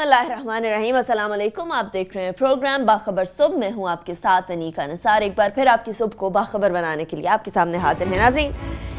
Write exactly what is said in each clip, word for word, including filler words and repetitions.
बिस्मिल्लाहिर्रहमानिर्रहीम, अस्सलाम वालेकुम। आप देख रहे हैं प्रोग्राम बाखबर सुबह। मैं हूं आपके साथ अनीका निसार। एक बार फिर आपकी सुबह को बाखबर बनाने के लिए आपके सामने हाजिर है। नाज़रीन,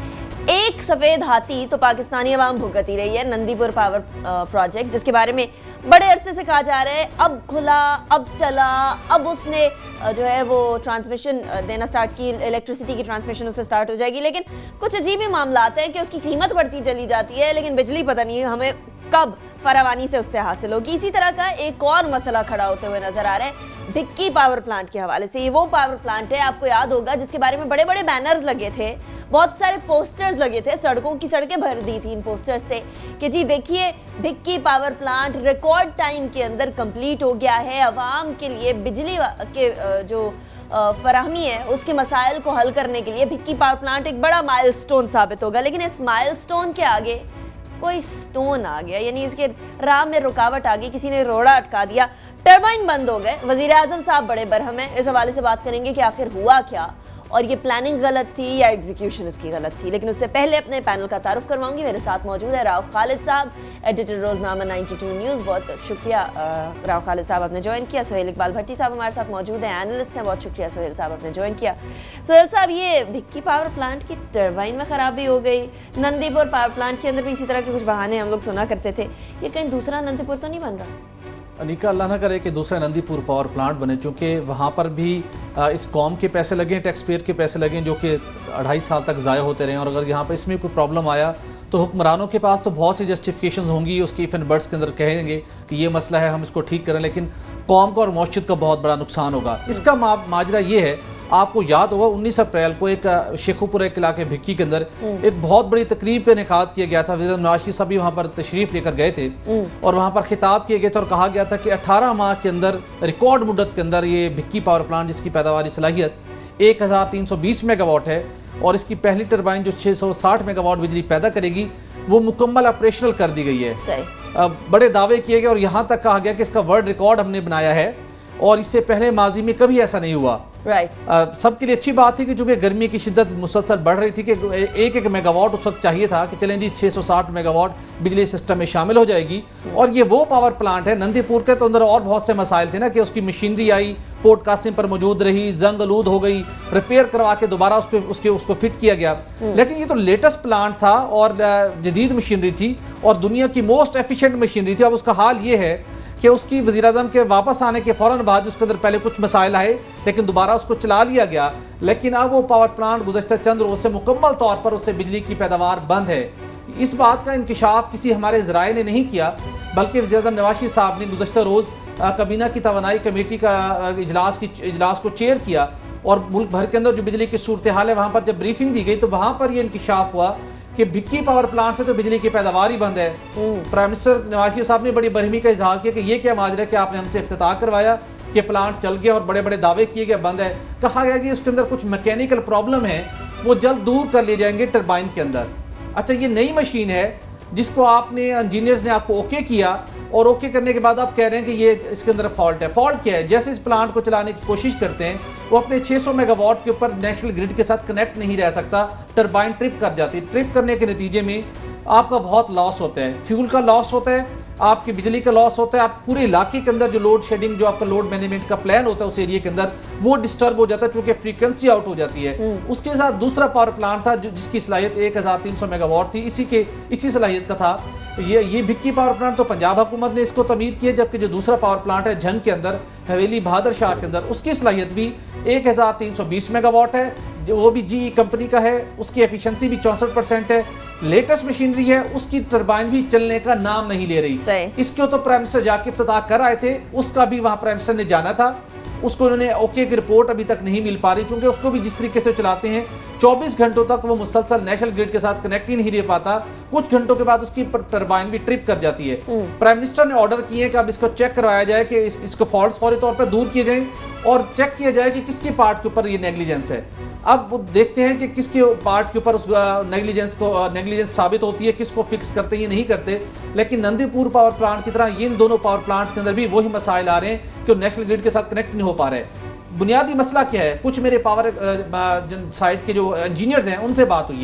एक सफ़ेद हाथी तो पाकिस्तानी अवाम भुगती रही है, नंदीपुर पावर प्रोजेक्ट, जिसके बारे में बड़े अरसे से कहा जा रहा है अब खुला, अब चला, अब उसने जो है वो ट्रांसमिशन देना स्टार्ट की, इलेक्ट्रिसिटी की ट्रांसमिशन उससे स्टार्ट हो जाएगी। लेकिन कुछ अजीब ही मामला हैं कि उसकी कीमत बढ़ती चली जाती है, लेकिन बिजली पता नहीं हमें कब फरावानी से उससे हासिल होगी। इसी तरह का एक और मसला खड़ा होते हुए नजर आ रहा है भिक्की पावर प्लांट के हवाले से। ये वो पावर प्लांट है, आपको याद होगा, जिसके बारे में बड़े बड़े बैनर्स लगे थे, बहुत सारे पोस्टर्स लगे थे, सड़कों की सड़कें भर दी थी इन पोस्टर्स से कि जी देखिए Bhikki power plant record time के अंदर कंप्लीट हो गया है, अवाम के लिए बिजली के जो फराहमी है उसके मसाइल को हल करने के लिए भिक्की पावर प्लांट एक बड़ा माइलस्टोन साबित होगा। लेकिन इस माइलस्टोन के आगे कोई स्टोन आ गया, यानी इसके राह में रुकावट आ गई, किसी ने रोड़ा अटका दिया, टरबाइन बंद हो गए। वजीर आजम साहब बड़े बरहम हैं। इस हवाले से बात करेंगे कि आखिर हुआ क्या और ये प्लानिंग गलत थी या एग्जीक्यूशन इसकी गलत थी। लेकिन उससे पहले अपने पैनल का तारुफ करवाऊंगी। मेरे साथ मौजूद है राव खालिद साहब, एडिटर रोजनामा बानवे न्यूज़। बहुत शुक्रिया राव खालिद साहब, आपने ज्वाइन किया। सोहेल इकबाल भट्टी साहब हमारे साथ मौजूद हैं, एनालिस्ट हैं। बहुत शुक्रिया सोहेल साहब, आपने ज्वाइन किया। सोहेल साहब, ये भिक्की पावर प्लांट की टरबाइन में खराबी हो गई, नंदीपुर पावर प्लांट के अंदर भी इसी तरह के कुछ बहाने हम लोग सुना करते थे, ये कहीं दूसरा नंदीपुर तो नहीं बन रहा? अनीका, अल्लाह ना करे कि दूसरा नंदीपुर पावर प्लांट बने, क्योंकि वहाँ पर भी इस कौम के पैसे लगे, टैक्स पेयर के पैसे लगे, जो कि अढ़ाई साल तक ज़ाया होते रहे। और अगर यहाँ पर इसमें कोई प्रॉब्लम आया तो हुक्मरानों के पास तो बहुत सी जस्टिफिकेशन होंगी, उसकी इफ एंड बट्स के अंदर कहेंगे कि ये मसला है, हम इसको ठीक करें, लेकिन कौम का और मस्जिद का बहुत बड़ा नुकसान होगा। इसका मा, माजरा ये है, आपको याद होगा उन्नीस अप्रैल को एक शेखुपुरा के इलाके भिक्की के अंदर एक बहुत बड़ी तकरीब का इनेकाद किया गया था। वज़ीर नवाज शरीफ साहब भी वहाँ पर तशरीफ लेकर गए थे और वहाँ पर खिताब किए गए थे और कहा गया था कि अठारह माह के अंदर, रिकॉर्ड मुद्दत के अंदर, ये भिक्की पावर प्लांट जिसकी पैदावारी सलाहियत एक हज़ार तीन सौ बीस मेगावाट है और इसकी पहली टरबाइन जो छः सौ साठ मेगावाट बिजली पैदा करेगी वो मुकम्मल ऑपरेशनल कर दी गई है। बड़े दावे किए गए और यहाँ तक कहा गया कि इसका वर्ल्ड रिकॉर्ड हमने बनाया है और इससे पहले माजी में कभी ऐसा नहीं हुआ। Right right. सबके लिए अच्छी बात थी कि चूंकि गर्मी की शिद्दत मुसलसल बढ़ रही थी कि एक एक मेगावाट उस वक्त चाहिए था कि चलें जी छः सौ साठ मेगावाट बिजली सिस्टम में शामिल हो जाएगी। और ये वो पावर प्लांट है, नंदीपुर के तो अंदर और बहुत से मसाइल थे ना कि उसकी मशीनरी आई, पोर्ट कासिम पर मौजूद रही, जंग आलूद हो गई, रिपेयर करवा के दोबारा उसको उसके उसको फिट किया गया। लेकिन ये तो लेटेस्ट प्लांट था और जदीद मशीनरी थी और दुनिया की मोस्ट एफिशिएंट मशीनरी थी। अब उसका हाल ये है कि उसकी वज़ीर आज़म के वापस आने के फ़ौरन बाद उसके अंदर पहले कुछ मसाइल आए, लेकिन दोबारा उसको चला लिया गया। लेकिन अब वो पावर प्लांट गुज़श्ता चंद रोज़ से मुकम्मल तौर पर उससे बिजली की पैदावार बंद है। इस बात का इंकिशाफ किसी हमारे ज़राए ने नहीं किया, बल्कि वज़ीर आज़म नवाज शरीफ साहब ने गुज़श्ता रोज़ कबीना की तवानाई कमेटी का इजलास की इजलास को चेयर किया और मुल्क भर के अंदर जो बिजली की सूरत हाल है वहाँ पर जब ब्रीफिंग दी गई तो वहाँ पर यह इंकिशाफ हुआ कि भिक्की पावर प्लांट से तो बिजली की पैदावार ही बंद है। प्राइम मिनिस्टर नवाज शरीफ साहब ने बड़ी बरहमी का इजहार किया कि ये क्या माजरा है कि आपने हमसे इफ्तिताह करवाया कि प्लांट चल गया और बड़े बड़े दावे किए गए बंद है। कहा गया कि उसके अंदर कुछ मैकेनिकल प्रॉब्लम है, वो जल्द दूर कर लिए जाएंगे टरबाइन के अंदर। अच्छा, ये नई मशीन है जिसको आपने इंजीनियर्स ने आपको ओके किया और ओके करने के बाद आप कह रहे हैं कि ये इसके अंदर फॉल्ट है। फॉल्ट क्या है? जैसे इस प्लांट को चलाने की कोशिश करते हैं वो अपने छः सौ मेगावाट के ऊपर नेशनल ग्रिड के साथ कनेक्ट नहीं रह सकता, टरबाइन ट्रिप कर जाती है। ट्रिप करने के नतीजे में आपका बहुत लॉस होता है, फ्यूल का लॉस होता है, आपकी बिजली का लॉस होता है, आप पूरे इलाके के अंदर जो लोड शेडिंग, जो आपका लोड मैनेजमेंट का प्लान होता है उस एरिया के अंदर, वो डिस्टर्ब हो जाता है क्योंकि फ्रीक्वेंसी आउट हो जाती है। उसके साथ दूसरा पावर प्लांट था जो जिसकी सलाहियत एक हज़ार तीन सौ मेगावाट थी, इसी के इसी सलाहियत का था। ये ये भिक्की पावर प्लांट तो पंजाब हुकूमत ने इसको तमीर किया, जबकि जो दूसरा पावर प्लांट है झंग के अंदर, हवेली बहादुर शाह के अंदर, उसकी सलाहियत भी एक हज़ार तीन सौ बीस मेगावाट है, जो वो भी जी कंपनी का है, उसकी एफिशिएंसी भी चौंसठ परसेंट है, लेटेस्ट मशीनरी है, उसकी टरबाइन भी चलने का नाम नहीं ले रही। इसको तो प्राइम मिनिस्टर जाके इफ्तिताह कर आए थे, उसका भी वहाँ प्राइम मिनिस्टर ने जाना था, उसको उन्होंने ओके की रिपोर्ट अभी तक नहीं मिल पा रही, क्योंकि उसको भी जिस तरीके से चलाते हैं चौबीस घंटों तक वो मुसलसल नेशनल ग्रिड के साथ कनेक्ट ही नहीं रह पाता, कुछ घंटों के बाद उसकी टरबाइन भी ट्रिप कर जाती है। प्राइम मिनिस्टर ने ऑर्डर किए कि अब इसको चेक करवाया जाए कि इस, इसको फॉल्ट्स फौरी तौर पर दूर किए जाएं और चेक किया जाए कि किसके पार्ट के ऊपर ये नेग्लिजेंस है। अब वो देखते हैं कि किसके पार्ट के ऊपर उस नेग्लिजेंस को नेग्लिजेंस साबित होती है, किसको फिक्स करते हैं, ये नहीं करते। लेकिन नंदीपुर पावर प्लांट की तरह इन दोनों पावर प्लांट्स के अंदर भी वही मसाइल आ रहे हैं कि नेशनल ग्रिड के साथ कनेक्ट नहीं हो पा रहे। बुनियादी मसला क्या है? कुछ मेरे पावर साइड के जो इंजीनियर्स हैं उनसे बात हुई है,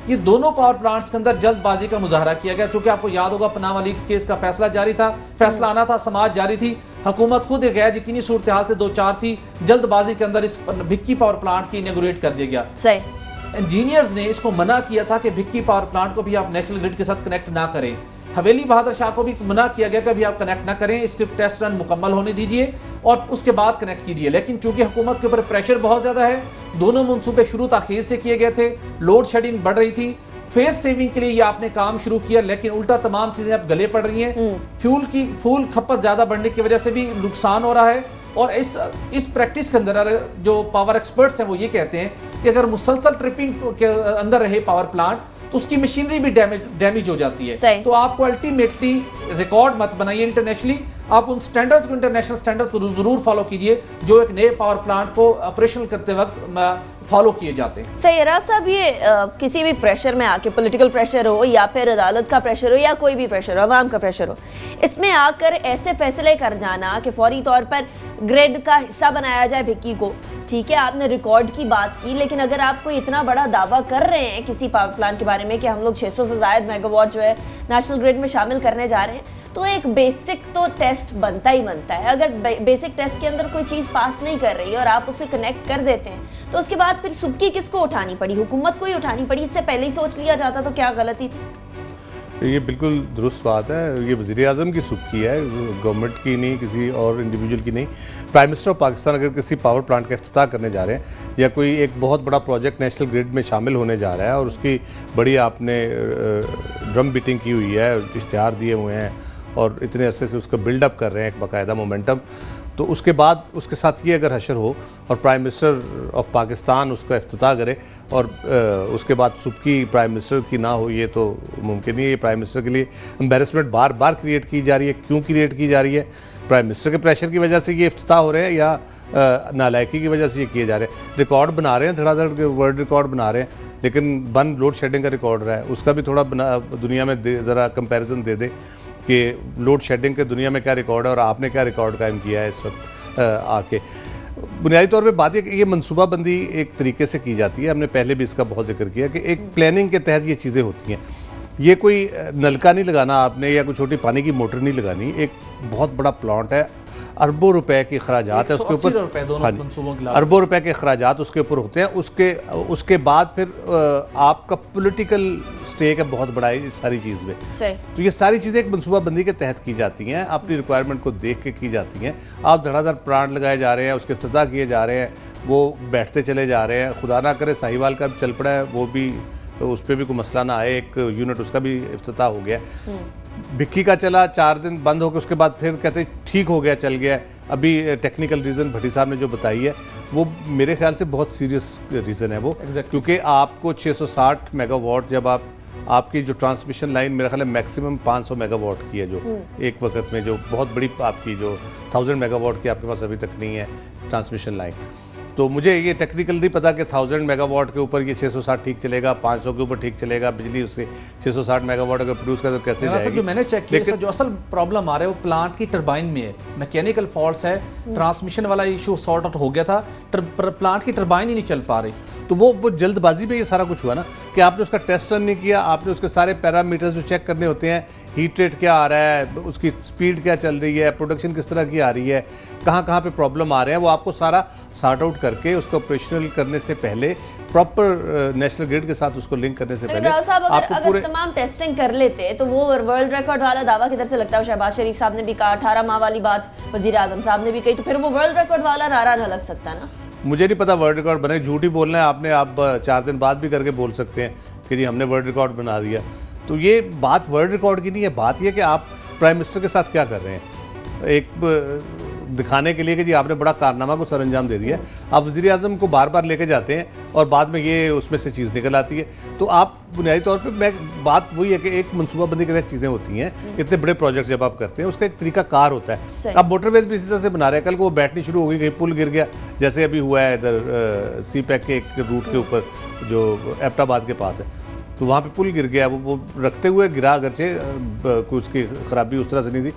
ये दोनों पावर प्लांट्स के अंदर जल्दबाजी का मुजाहरा किया गया। चूंकि आपको याद होगा पनामा लीक्स केस का फैसला जारी था, फैसला आना था, समाज जारी थी, हुकूमत खुद एक गैर यकीनी सूरत हाल से दो चार थी, जल्दबाजी के अंदर इस भिक्की पावर प्लांट की इनॉग्रेट कर दिया गया। सही। इंजीनियर्स ने इसको मना किया था कि भिक्की पावर प्लांट को भी आप नेशनल ग्रिड के साथ कनेक्ट ना करें। हवेली बहादुर शाह को भी मना किया गया कि अभी आप कनेक्ट ना करें, इसके टेस्ट रन मुकम्मल होने दीजिए और उसके बाद कनेक्ट कीजिए। लेकिन चूंकि हुकूमत के ऊपर प्रेशर बहुत ज्यादा है, दोनों मनसूबे शुरू ताखीर से किए गए थे, लोड शेडिंग बढ़ रही थी, फेस सेविंग के लिए ये आपने काम शुरू किया, लेकिन उल्टा तमाम चीजें अब गले पड़ रही हैं। फ्यूल की फ्यूल खपत ज्यादा बढ़ने की वजह से भी नुकसान हो रहा है। और इस इस प्रैक्टिस के अंदर जो पावर एक्सपर्ट्स हैं वो ये कहते हैं कि अगर मुसलसल ट्रिपिंग के अंदर रहे पावर प्लांट तो उसकी मशीनरी भी डैमेज डैमेज हो जाती है। तो आपको अल्टीमेटली रिकॉर्ड मत बनाइए इंटरनेशनली, आप उन स्टैंडर्ड्स को, इंटरनेशनल स्टैंडर्ड्स को जरूर फॉलो कीजिए जो एक नए पावर प्लांट को ऑपरेशनल करते वक्त फॉलो किए जाते हैं। सही। राज साहब, ये आ, किसी भी प्रेशर में आके, पॉलिटिकल प्रेशर हो या फिर अदालत का प्रेशर हो या कोई भी प्रेशर हो, अवाम का प्रेशर हो, इसमें आकर ऐसे फैसले कर जाना कि फौरी तौर पर ग्रिड का हिस्सा बनाया जाए भिक्की को, ठीक है आपने रिकॉर्ड की बात की, लेकिन अगर आप कोई इतना बड़ा दावा कर रहे हैं किसी पावर प्लांट के बारे में कि हम लोग छह सौ से ज्यादा मेगावाट जो है नेशनल ग्रिड में शामिल करने जा रहे हैं, तो एक बेसिक तो टेस्ट बनता ही बनता है। अगर बे, बेसिक टेस्ट के अंदर कोई चीज़ पास नहीं कर रही है और आप उसे कनेक्ट कर देते हैं, तो उसके बाद फिर सुबकी किसको उठानी पड़ी? हुकूमत को ही उठानी पड़ी। इससे पहले ही सोच लिया जाता तो क्या गलती थी? ये बिल्कुल दुरुस्त बात है। ये वज़ीर आज़म की सुबकी है, गवर्नमेंट की नहीं, किसी और इंडिविजुअल की नहीं। प्राइम मिनिस्टर ऑफ पाकिस्तान अगर किसी पावर प्लांट का इफ्तिताह करने जा रहे हैं या कोई एक बहुत बड़ा प्रोजेक्ट नेशनल ग्रिड में शामिल होने जा रहा है और उसकी बड़ी आपने ड्रम बीटिंग की हुई है, इश्तिहार दिए हुए हैं और इतने अरसे से उसका बिल्डअप कर रहे हैं एक बाकायदा मोमेंटम, तो उसके बाद उसके साथ ये अगर हशर हो और प्राइम मिनिस्टर ऑफ पाकिस्तान उसका इफ्तिताह करे और उसके बाद सुबकी प्राइम मिनिस्टर की ना हो, ये तो मुमकिन नहीं है। ये प्राइम मिनिस्टर के लिए एम्बेरसमेंट बार बार क्रिएट की जा रही है। क्यों क्रिएट की जा रही है? प्राइम मिनिस्टर के प्रेशर की वजह से ये इफ्तिताह हो रहे हैं या नालायकी की वजह से ये किए जा रहे हैं? रिकॉर्ड बना रहे हैं, धड़ाधड़ के वर्ल्ड रिकॉर्ड बना रहे हैं, लेकिन बन लोड शेडिंग का रिकॉर्ड रहा है, उसका भी थोड़ा बना दुनिया में ज़रा कंपेरिजन दे दे कि लोड शेडिंग के दुनिया में क्या रिकॉर्ड है और आपने क्या रिकॉर्ड कायम किया है इस वक्त आके। बुनियादी तौर पे बात है कि ये मनसूबाबंदी एक तरीके से की जाती है, हमने पहले भी इसका बहुत जिक्र किया कि एक प्लानिंग के तहत ये चीज़ें होती हैं। ये कोई नलका नहीं लगाना आपने या कोई छोटी पानी की मोटर नहीं लगानी, एक बहुत बड़ा प्लांट है, अरबों रुपए के अखराजात है उसके ऊपर, हाँ, अरबों रुपए के अखराजात उसके ऊपर होते हैं। उसके उसके बाद फिर आपका पॉलिटिकल स्टेक है बहुत बड़ा है इस सारी चीज़ में। तो ये सारी चीज़ें एक मनसूबाबंदी के तहत की जाती हैं, अपनी रिक्वायरमेंट को देख के की जाती हैं। आप धड़ाधड़ प्लांट लगाए जा रहे हैं, उसके इफ्तिताह किए जा रहे हैं, वो बैठते चले जा रहे हैं। खुदा ना करे साहिवाल का भी चल पड़ा है, वो भी तो उस पर भी कोई मसला ना आए, एक यूनिट उसका भी इफ्तिताह हो गया। भिक्की का चला चार दिन बंद हो गया, उसके बाद फिर कहते ठीक हो गया, चल गया। अभी टेक्निकल रीज़न भट्टी साहब ने जो बताई है वो मेरे ख्याल से बहुत सीरियस रीज़न है वो, exactly. क्योंकि आपको छह सौ साठ मेगावाट जब आप आपकी जो ट्रांसमिशन लाइन मेरा ख्याल है मैक्सिमम पाँच सौ मेगावाट की है, जो एक वक्त में जो बहुत बड़ी आपकी जो थाउजेंड मेगावाट की आपके पास अभी तक नहीं है ट्रांसमिशन लाइन। तो मुझे ये टेक्निकल नहीं पता कि थाउजेंड मेगावाट के ऊपर ये छह सौ साठ ठीक चलेगा, पाँच सौ के ऊपर ठीक चलेगा बिजली, उससे छह सौ साठ मेगावाट अगर प्रोड्यूस कर तो कैसे जाएगी? जो मैंने चेक किया, जो असल प्रॉब्लम आ रहा है वो प्लांट की टरबाइन में है, मैकेनिकल फॉल्ट है, ट्रांसमिशन वाला इशू सॉर्ट आउट हो गया था, प्लांट की टरबाइन ही नहीं चल पा रही। तो वो वो जल्दबाजी में ये सारा कुछ हुआ ना कि आपने उसका टेस्ट रन नहीं किया, आपने उसके सारे पैरामीटर्स जो चेक करने होते हैं, हीट रेट क्या आ रहा है, उसकी स्पीड क्या चल रही है, प्रोडक्शन किस तरह की आ रही है, कहाँ कहाँ पे प्रॉब्लम आ रहे हैं, वो आपको सारा सॉर्ट आउट करके उसको ऑपरेशनल करने से पहले प्रॉपर नेशनल ग्रिड के साथ उसको लिंक करने से पहले साहब अगर, अगर तमाम टेस्टिंग कर लेते तो वो वर्ल्ड रिकॉर्ड वाला दावा किधर से लगता है? शहबाज शरीफ साहब ने भी कहा, अठारह माह वाली बात वजीर आजम साहब ने भी कही, तो फिर वो वर्ल्ड रिकॉर्ड वाला नारा न लग सकता ना? मुझे नहीं पता वर्ल्ड रिकॉर्ड बने, झूठ ही बोलना है आपने, आप चार दिन बाद भी करके बोल सकते हैं कि जी हमने वर्ल्ड रिकॉर्ड बना दिया। तो ये बात वर्ल्ड रिकॉर्ड की नहीं है, बात यह कि आप प्राइम मिनिस्टर के साथ क्या कर रहे हैं, एक दिखाने के लिए कि जी आपने बड़ा कारनामा को सरअंजाम दे दिया। आप वज़ीर आज़म को बार बार लेके जाते हैं और बाद में ये उसमें से चीज़ निकल आती है। तो आप बुनियादी तौर पे मैं बात वही है कि एक मनसूबाबंदी के तहत चीज़ें होती हैं, इतने बड़े प्रोजेक्ट जब आप करते हैं उसका एक तरीका कार होता है। अब मोटरवेज भी इसी तरह से बना रहे हैं, कल को वो बैठनी शुरू हो गई, कहीं पुल गिर गया, जैसे अभी हुआ है इधर सी पैक के एक रूट के ऊपर जो एबटाबाद के पास है, तो वहाँ पे पुल गिर गया, वो वो रखते हुए गिरा, अगरचे उसकी खराबी उस तरह से नहीं थी,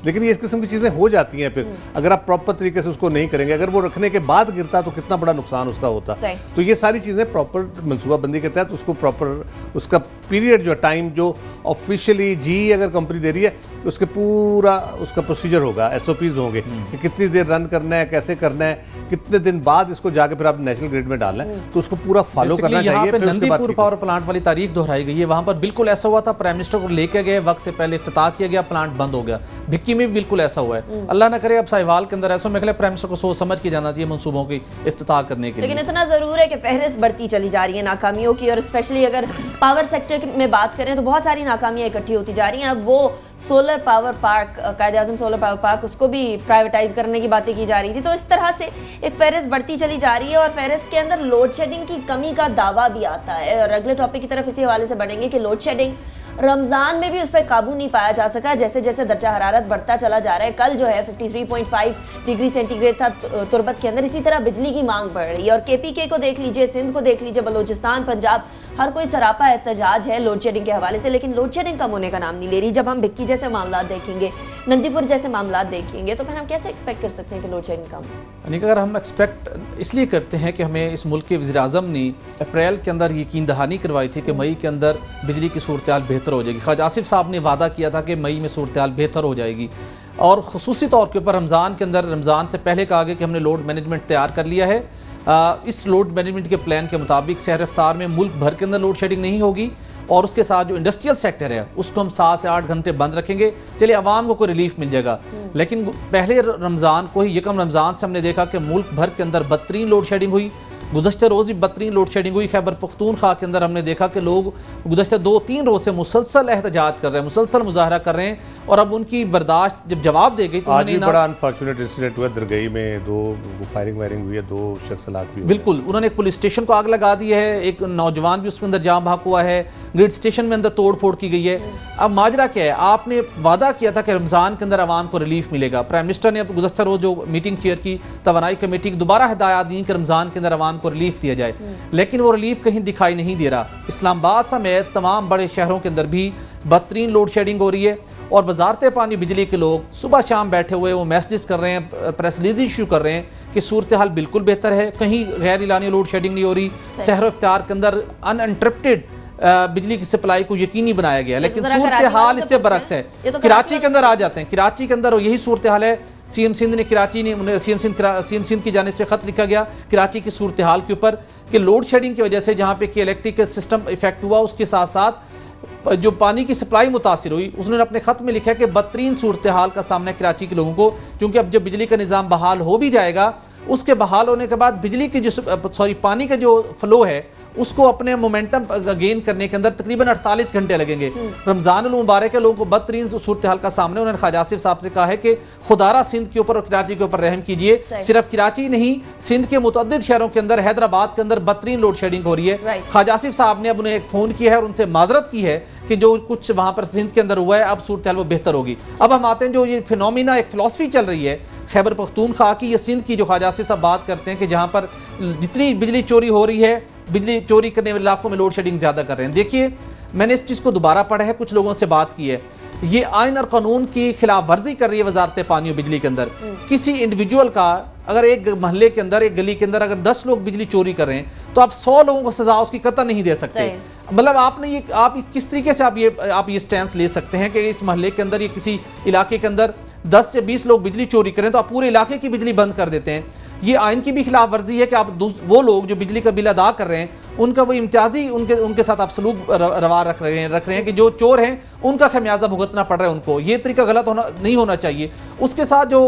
लेकिन ये इस किस्म की चीज़ें हो जाती हैं फिर अगर आप प्रॉपर तरीके से उसको नहीं करेंगे। अगर वो रखने के बाद गिरता तो कितना बड़ा नुकसान उसका होता। तो ये सारी चीज़ें प्रॉपर मनसूबाबंदी के तहत उसको प्रॉपर उसका पीरियड जो टाइम जो ऑफिशियली जी अगर कंपनी दे रही है उसके पूरा उसका प्रोसीजर होगा, एसओपीज होंगे कि कितनी देर रन करना है, कैसे करना है, कितने दिन बाद इसको जाके फिर आप नेशनल ग्रिड में डालना है, तो उसको पूरा फॉलो करना चाहिए। पे नंदीपुर पावर प्लांट वाली तारीख दोहराई गई है, वहां पर बिल्कुल ऐसा हुआ था, प्राइम मिनिस्टर को लेके गए, वक्त से पहले इफ्तिताह किया गया, प्लांट बंद हो गया। भिक्की में भी बिल्कुल ऐसा हुआ है। अल्लाह ना करे अब साहिवाल के अंदर ऐसा, मैं प्राइम मिनिस्टर को सोच समझ के जाना चाहिए मंसूबों की इफ्तिताह करने के लिए। लेकिन इतना जरूर है कि फहरिस्त बढ़ती चली जा रही है नाकामियों की, और स्पेशली अगर पावर सेक्टर में बात करें तो बहुत सारी नाकामियां इकट्ठी होती जा रही हैं। अब वो सोलर पावर पार्क, कायदे आज़म सोलर पावर पार्क, उसको भी प्राइवेटाइज करने की बातें की जा रही थी। तो इस तरह से एक फहरिस्त बढ़ती चली जा रही है और फहरिस्त के अंदर लोड शेडिंग की कमी का दावा भी आता है। और अगले टॉपिक की तरफ इसी हवाले से बढ़ेंगे कि लोड शेडिंग रमज़ान में भी उस पर काबू नहीं पाया जा सका, जैसे जैसे दर्जा हरारत बढ़ता चला जा रहा है। कल जो है तिरेपन पॉइंट पाँच डिग्री सेंटीग्रेड था तुर्बत के अंदर। इसी तरह बिजली की मांग बढ़ रही है और केपीके को देख लीजिए, सिंध को देख लीजिए, बलोचिस्तान, पंजाब, हर कोई सरापा एहतजाज है लोड शेडिंग के हवाले से। लेकिन लोड शेडिंग कम होने का नाम नहीं ले रही। जब हम भिक्की जैसे मामला देखेंगे, नंदीपुर जैसे मामला देखेंगे, तो फिर हम कैसे एक्सपेक्ट कर सकते हैं कि लोड शेडिंग कम? यानी कि अगर हम एक्सपेक्ट इसलिए करते हैं कि हमें इस मुल्क के वज़ीर आज़म ने अप्रैल के अंदर यकीन दहानी करवाई थी कि मई के अंदर बिजली की सूरत हाल बेहतर हो जाएगी। ख्वाजा आसिफ साहब ने वादा किया था कि मई में सूरत हाल बेहतर हो जाएगी, और ख़ुसूसी तौर के ऊपर रमज़ान के अंदर, रमज़ान से पहले कहा गया कि हमने लोड मैनेजमेंट तैयार कर लिया है। आ, इस लोड मैनेजमेंट के प्लान के मुताबिक शहर रफ्तार में मुल्क भर के अंदर लोड शेडिंग नहीं होगी, और उसके साथ जो इंडस्ट्रियल सेक्टर है उसको हम सात से आठ घंटे बंद रखेंगे। चलिए आवाम को कोई रिलीफ मिल जाएगा। लेकिन पहले रमज़ान को ही, यकम रमज़ान से हमने देखा कि मुल्क भर के अंदर बदतरीन लोड शेडिंग हुई। गुज़श्ता रोज़ भी बदतरीन लोड शेडिंग हुई। खैबर पख्तूनख्वा के अंदर हमने देखा कि लोग गुज़श्ता दो तीन रोज़ से मुसलसल एहतजाज कर रहे हैं, मुसलसल मुजाहरा कर रहे हैं, और अब उनकी बर्दाश्त जब जवाब दे गई तो आज भी बड़ा अनफॉर्चुनेट इंसिडेंट हुआ दरगई में, दो फायरिंग वायरिंग हुई है, दो शख्स हलाक भी हुए। बिल्कुल, उन्होंने एक पुलिस स्टेशन को आग लगा दी है, एक नौजवान भी उसके अंदर जाम भाग हुआ है, ग्रिड स्टेशन में अंदर तोड़ फोड़ की गई है। अब माजरा क्या है? आपने वादा किया था कि रमज़ान के अंदर आवाम को रिलीफ मिलेगा। प्राइम मिनिस्टर ने अब गुज़श्ता रोज़ जो मीटिंग चेयर की, तवानाई कमेटी की, दोबारा हिदायत दी कि रमज़ान के अंदर आवाम को रिलीफ दिया जाए, लेकिन वो रिलीफ कहीं दिखाई नहीं दे रहा। इस्लामाबाद समेत तमाम बड़े शहरों के अंदर भी बदतरीन लोड शेडिंग हो रही है, और वजारत पानी बिजली के लोग सुबह शाम बैठे हुए वो मैसेज कर रहे हैं, प्रेस रिलीज इशू कर रहे हैं कि सूरत हाल बिल्कुल बेहतर है, कहीं गैर इलानी लोड शेडिंग नहीं हो रही। शहर इफ्तार के अंदर अनअंटरप्टेड बिजली की सप्लाई को यकीनी बनाया गया। लेकिन सूरत हाल इससे बरक्स है। तो कराची के अंदर आ जाते हैं, कराची के अंदर यही सूरत हाल है। सीएम सिंध ने कराची ने सीएम सिंध सीएम सिंध की जानिब से खत लिखा गया कराची की सूरत हाल के ऊपर कि लोड शेडिंग की वजह से जहाँ पे कि इलेक्ट्रिक सिस्टम इफेक्ट हुआ, उसके साथ साथ जो पानी की सप्लाई मुतासिर हुई। उसने अपने खत में लिखा कि बदतरीन सूरत हाल का सामना कराची के लोगों को, क्योंकि अब जब बिजली का निज़ाम बहाल हो भी जाएगा, उसके बहाल होने के बाद बिजली की जो सॉरी पानी का जो फ्लो है उसको अपने मोमेंटम गेन करने के अंदर तकरीबन अड़तालीस घंटे लगेंगे। रमज़ान मुबारक के लोगों को बदतरीन सूरत हाल का सामने। उन्होंने ख्वाजा आसिफ साहब से कहा है कि खुदारा सिंध के ऊपर और कराची के ऊपर रहम कीजिए। सिर्फ कराची नहीं, सिंध के मुतअद्दिद शहरों के अंदर, हैदराबाद के अंदर बदतरीन लोड शेडिंग हो रही है। ख्वाजा आसिफ साहब ने अब उन्हें एक फ़ोन किया है और उनसे माजरत की है कि जो कुछ वहाँ पर सिंध के अंदर हुआ है, अब सूरत हाल वो बेहतर होगी। अब हम आते हैं जो ये फिनोमिना, एक फिलॉसफी चल रही है खैबर पख्तूनख्वा की या सिंध की, जो ख्वाजा आसिफ साहब बात करते हैं कि जहाँ पर जितनी बिजली चोरी हो रही है, बिजली चोरी करने वाले इलाकों में लोड शेडिंग ज़्यादा कर रहे हैं। देखिए, मैंने इस चीज़ को दोबारा पढ़ा है, कुछ लोगों से बात की है। ये आइन और कानून की खिलाफ वर्जी कर रही है वजारत पानी और बिजली के अंदर। किसी इंडिविजुअल का अगर एक मोहल्ले के अंदर, एक गली के अंदर अगर दस लोग बिजली चोरी कर रहे हैं तो आप सौ लोगों को सजा उसकी कतई नहीं दे सकते। मतलब आपने ये, आप किस तरीके से आप ये आप ये स्टैंस ले सकते हैं कि इस मोहल्ले के अंदर या किसी इलाके के अंदर दस से बीस लोग बिजली चोरी करें तो आप पूरे इलाके की बिजली बंद कर देते हैं। ये आइन की भी खिलाफ वर्जी है कि आप वो लोग जो बिजली का बिल अदा कर रहे हैं उनका वो इम्तियाजी उनके उनके साथ आप सलूक रवा रख रहे हैं रख रहे हैं कि जो चोर हैं उनका खमियाजा भुगतना पड़ रहा है उनको। ये तरीका गलत होना नहीं होना चाहिए। उसके साथ जो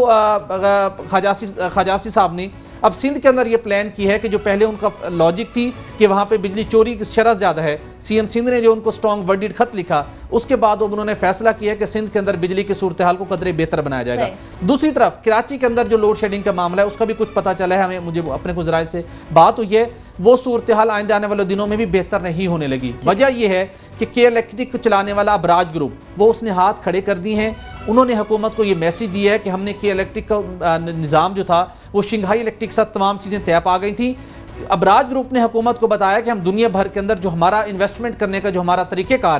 ख्वाजासी ख्वाजासी साहब ने अब सिंध के अंदर ये प्लान की है कि जो पहले उनका लॉजिक थी कि वहाँ पे बिजली चोरी की शरह ज़्यादा है, सीएम सिंध ने जो उनको स्ट्रॉन्ग वर्डिड खत लिखा, उसके बाद उन्होंने फैसला किया कि सिंध के अंदर बिजली की सूरत हाल को कदरे बेहतर बनाया जाएगा। दूसरी तरफ कराची के अंदर जो लोड शेडिंग का मामला है उसका भी कुछ पता चला है हमें, मुझे अपने गुजराए से बात हुई है, वो सूरत हाल आइंदा आने वाले दिनों में भी बेहतर नहीं होने लगी। वजह यह है कि के इलेक्ट्रिक को चलाने वाला अबराज ग्रुप, वो उसने हाथ खड़े कर दिए हैं। उन्होंने हुकूमत को ये मैसेज दिया है कि हमने के इलेक्ट्रिक का निज़ाम जो था वो शंघाई इलेक्ट्रिक के साथ तमाम चीज़ें तय पा गई थी। अबराज ग्रुप ने हुकूमत को बताया कि हम दुनिया भर के अंदर जो हमारा इन्वेस्टमेंट करने का जो हमारा तरीक़ेकार है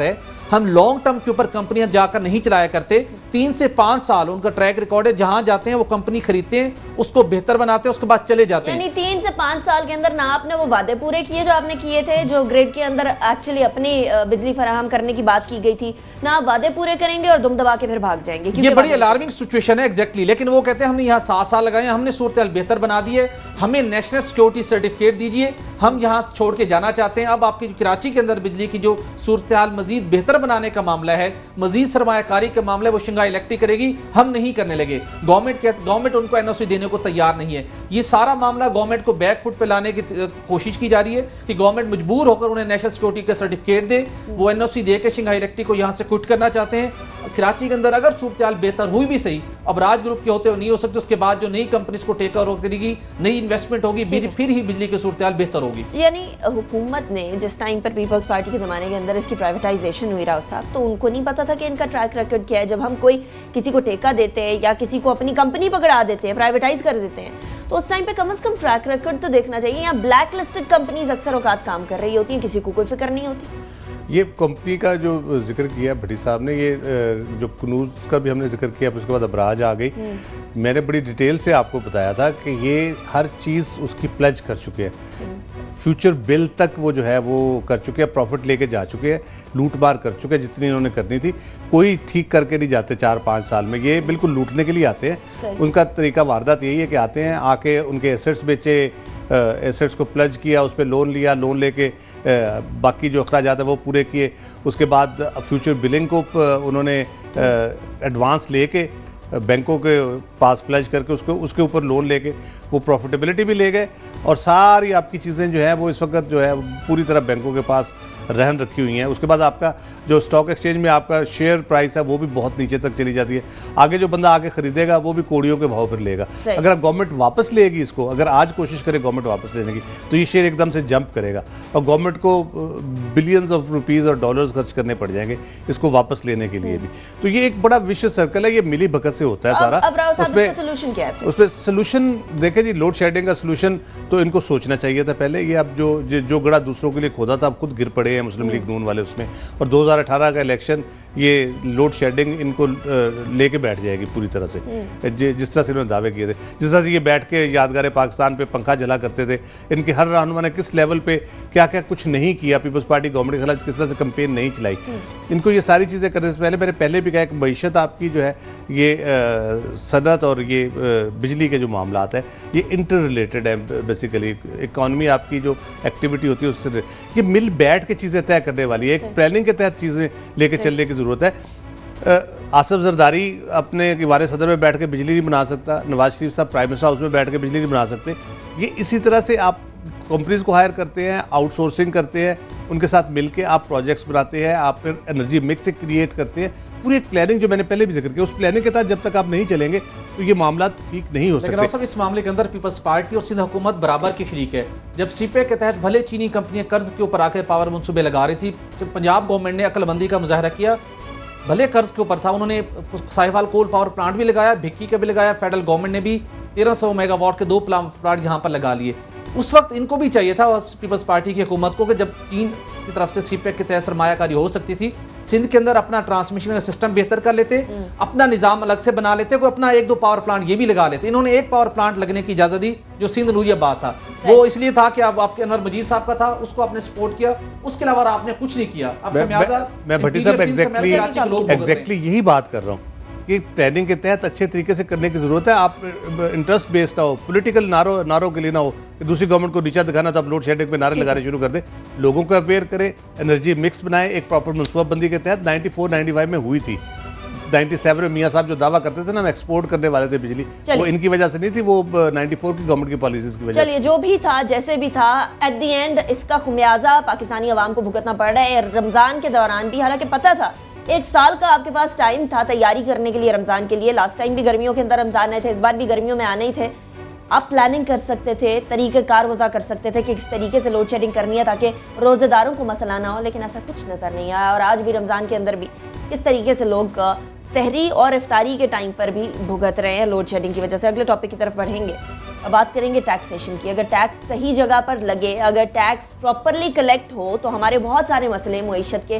हम लॉन्ग टर्म के ऊपर कंपनियां जाकर नहीं चलाया करते। तीन से पांच साल उनका ट्रैक रिकॉर्ड है, जहां जाते हैं वो कंपनी खरीदते हैं, उसको बेहतर बनाते हैं, उसके बाद चले जाते हैं। यानी तीन से पांच साल के अंदर ना आपने वो वादे पूरे किए जो आपने किए थे, जो ग्रिड के अंदर एक्चुअली अपनी बिजली फराहम करने की बात की गई थी, ना आप वादे पूरे करेंगे और दुम दबा के फिर भाग जाएंगे। ये बड़ी अलार्मिंग सिचुएशन है एग्जैक्टली। लेकिन वो कहते हैं हमने यहाँ सात साल लगाए, हमने सूरत बेहतर बना दी है, हमें नेशनल सिक्योरिटी सर्टिफिकेट दीजिए, हम यहाँ छोड़ के जाना चाहते हैं। अब आपकी कराची के अंदर बिजली की जो सूरत हाल मजीद बेहतर बनाने का मामला है, मजीद सरमायाकारी का मामला है, वो शंघाई इलेक्ट्रिक करेगी, हम नहीं करने लगे। गवर्नमेंट कहते गवर्नमेंट उनको एनओसी देने को तैयार नहीं है। ये सारा मामला गवर्नमेंट को बैक फुट पे लाने की कोशिश की जा रही है कि गवर्नमेंट मजबूर होकर उन्हें नेशनल सिक्योरिटी का सर्टिफिकेट दे, वो एनओसी दे के शंघाई इलेक्ट्रिक को यहाँ से क्विट करना चाहते हैं। कराची के अंदर अगर सूरत हाल बेहतर हुई भी सही, अब राज ग्रुप के होते हुए नहीं हो सकते, उसके बाद जो नई कंपनीज को टेक ओवर करेगी, नई इन्वेस्टमेंट होगी, फिर ही बिजली की सूरत हाल बेहतर होगी। यानी हुकूमत ने जिस टाइम पर पीपल्स पार्टी के ज़माने के अंदर इसकी प्राइवेटाइजेशन हुई राव साहब, तो उनको नहीं पता था कि इनका ट्रैक रिकॉर्ड क्या है। जब हम कोई किसी को ठेका देते हैं या किसी को अपनी कंपनी पकड़ा देते हैं, प्राइवेटाइज कर देते हैं, तो उस टाइम पे कम से कम ट्रैक रिकॉर्ड तो देखना चाहिए। यहाँ ब्लैक लिस्टेड कंपनीज अक्सर औकात काम कर रही होती हैं, किसी को कोई फिक्र नहीं होती। ये कंपनी का जो जिक्र किया भट्टी साहब ने, ये जो कनूज का भी हमने जिक्र किया, उसके बाद अबराज आ गई। मैंने बड़ी डिटेल से आपको बताया था कि ये हर चीज़ उसकी प्लेज कर चुके हैं, फ्यूचर बिल तक वो जो है वो कर चुके हैं, प्रॉफिट लेके जा चुके हैं, लूट मार कर चुके हैं जितनी इन्होंने करनी थी। कोई ठीक करके नहीं जाते चार पाँच साल में, ये बिल्कुल लूटने के लिए आते हैं। उनका तरीका वारदात यही है कि आते हैं, आके उनके एसेट्स बेचे, एसेट्स को प्लज किया, उस पर लोन लिया, लोन लेके बाकी जो अखराजात है वो पूरे किए, उसके बाद फ्यूचर बिलिंग को उन्होंने एडवांस लेके बैंकों के पास प्लज करके उसको उसके ऊपर लोन लेके वो प्रॉफिटेबिलिटी भी ले गए, और सारी आपकी चीज़ें जो है वो इस वक्त जो है पूरी तरह बैंकों के पास रहन रखी हुई हैं। उसके बाद आपका जो स्टॉक एक्सचेंज में आपका शेयर प्राइस है वो भी बहुत नीचे तक चली जाती है। आगे जो बंदा आके खरीदेगा वो भी कोड़ियों के भाव पर लेगा। अगर गवर्नमेंट वापस लेगी इसको, अगर आज कोशिश करे गवर्नमेंट वापस लेने की, तो ये शेयर एकदम से जंप करेगा और गवर्नमेंट को बिलियंस ऑफ रुपीज़ और डॉलर्स खर्च करने पड़ जाएंगे इसको वापस लेने के लिए भी। तो ये एक बड़ा विशेष सर्कल है, ये मिली भगत से होता है सारा। उसमें सोल्यूशन क्या है? उसमें सोल्यूशन देखें जी, लोड शेडिंग का सोल्यूशन तो इनको सोचना चाहिए था पहले। ये अब जो जो गड़ा दूसरों के लिए खोदा था, अब खुद गिर पड़े हैं मुस्लिम लीग नून वाले उसमें। और दो हज़ार अठारह का इलेक्शन ये लोड शेडिंग इनको लेके बैठ जाएगी पूरी तरह से, जिस तरह से इन्होंने दावे किए थे। जिस तरह से ये बैठ के यादगार पाकिस्तान पे पंखा जला करते थे, इनके हर रहनुमा ने किस लेवल पे क्या क्या कुछ नहीं किया, पीपल्स पार्टी गवर्नमेंट के खिलाफ किस तरह से कंपेन नहीं चलाई। इनको ये सारी चीज़ें करने से पहले मैंने पहले भी कहा कि मईशत आपकी जो है ये सनत और ये बिजली के जो मामला है ये इंटर रिलेटेड है। बेसिकली इकॉनमी आपकी जो एक्टिविटी होती है उससे ये मिल बैठ के चीज़ें तय करने वाली है, एक प्लानिंग के तहत चीज़ें लेके चलने की ज़रूरत है। आसिफ जरदारी अपने वारे सदर में बैठ के बिजली नहीं बना सकता, नवाज शरीफ साहब प्राइम मिनिस्टर हाउस में बैठ के बिजली नहीं बना सकते। ये इसी तरह से आप कंपनीज को हायर करते हैं, आउटसोर्सिंग करते हैं, उनके साथ मिलके आप प्रोजेक्ट्स बनाते हैं, आप फिर एनर्जी मिक्स क्रिएट करते हैं। पूरी एक प्लानिंग जो मैंने पहले भी जिक्र किया, उस प्लानिंग के तहत जब तक आप नहीं चलेंगे तो ये मामला ठीक नहीं हो सकते। लेकिन सब इस मामले के अंदर पीपल्स पार्टी और सिंध हुकूमत बराबर की शरीक है। जब सीपेक के तहत भले चीनी कंपनियां कर्ज के ऊपर आकर पावर मनसूबे लगा रही थी, जब पंजाब गवर्नमेंट ने अक्लमंदी का मुजाहरा किया, भले कर्ज के ऊपर था, उन्होंने साहिवाल कोल पावर प्लांट भी लगाया, भिक्की का भी लगाया, फेडरल गवर्नमेंट ने भी तेरह सौ मेगावाट के दो प्लांट यहाँ पर लगा लिए। उस वक्त इनको भी चाहिए था पीपल्स पार्टी की हुकूमत को कि जब चीन की तरफ से सीपेक के तहत सरमायाकारी हो सकती थी, सिंध के अंदर अपना ट्रांसमिशन का सिस्टम बेहतर कर लेते, अपना निजाम अलग से बना लेते, कोई अपना एक दो पावर प्लांट ये भी लगा लेते। इन्होंने एक पावर प्लांट लगने की इजाजत दी जो सिंध नूरियाबाद था, वो इसलिए था कि अब आपके अनवर मजीद साहब का था, उसको आपने सपोर्ट किया, उसके अलावा आपने कुछ नहीं किया। मैं भट्टी साहब एग्जैक्टली एग्जैक्टली यही बात कर रहा हूँ कि प्लानिंग के तहत अच्छे तरीके से करने की ज़रूरत है। आप इंटरेस्ट बेस्ड ना हो, पॉलिटिकल नारों नारों के लिए ना हो कि दूसरी गवर्नमेंट को नीचा दिखाना तो आप लोड शेडिंग पे नारे लगाने शुरू कर दें। लोगों को अवेयर करें, एनर्जी मिक्स बनाएं, एक प्रॉपर मनसूबाबंदी के तहत नाइन्टी फोर नाइन्टी फाइव में हुई थी। नाइन्टी सेवन में मियाँ साहब जो दावा करते थे ना हम एक्सपोर्ट करने वाले थे बिजली, वो इनकी वजह से नहीं थी, वो नाइन्टी फोर की गवर्नमेंट की पॉलिसीज की वजह से। चलिए जो भी था जैसे भी था, एट द एंड इसका खुमियाजा पाकिस्तानी अवाम को भुगतना पड़ रहा है। रमज़ान के दौरान भी हालांकि पता था, एक साल का आपके पास टाइम था तैयारी करने के लिए रमज़ान के लिए। लास्ट टाइम भी गर्मियों के अंदर रमज़ान आए थे, इस बार भी गर्मियों में आने ही थे। आप प्लानिंग कर सकते थे, तरीक़ेकार वज़ा कर सकते थे कि किस तरीके से लोड शेडिंग करनी है ताकि रोज़ेदारों को मसला ना हो, लेकिन ऐसा कुछ नज़र नहीं आया। और आज भी रमज़ान के अंदर भी किस तरीके से लोग सहरी और इफ्तारी के टाइम पर भी भुगत रहे हैं लोड शेडिंग की वजह से। अगले टॉपिक की तरफ बढ़ेंगे, अब बात करेंगे टैक्सेशन की। अगर टैक्स सही जगह पर लगे, अगर टैक्स प्रॉपरली कलेक्ट हो, तो हमारे बहुत सारे मसले मुईशत के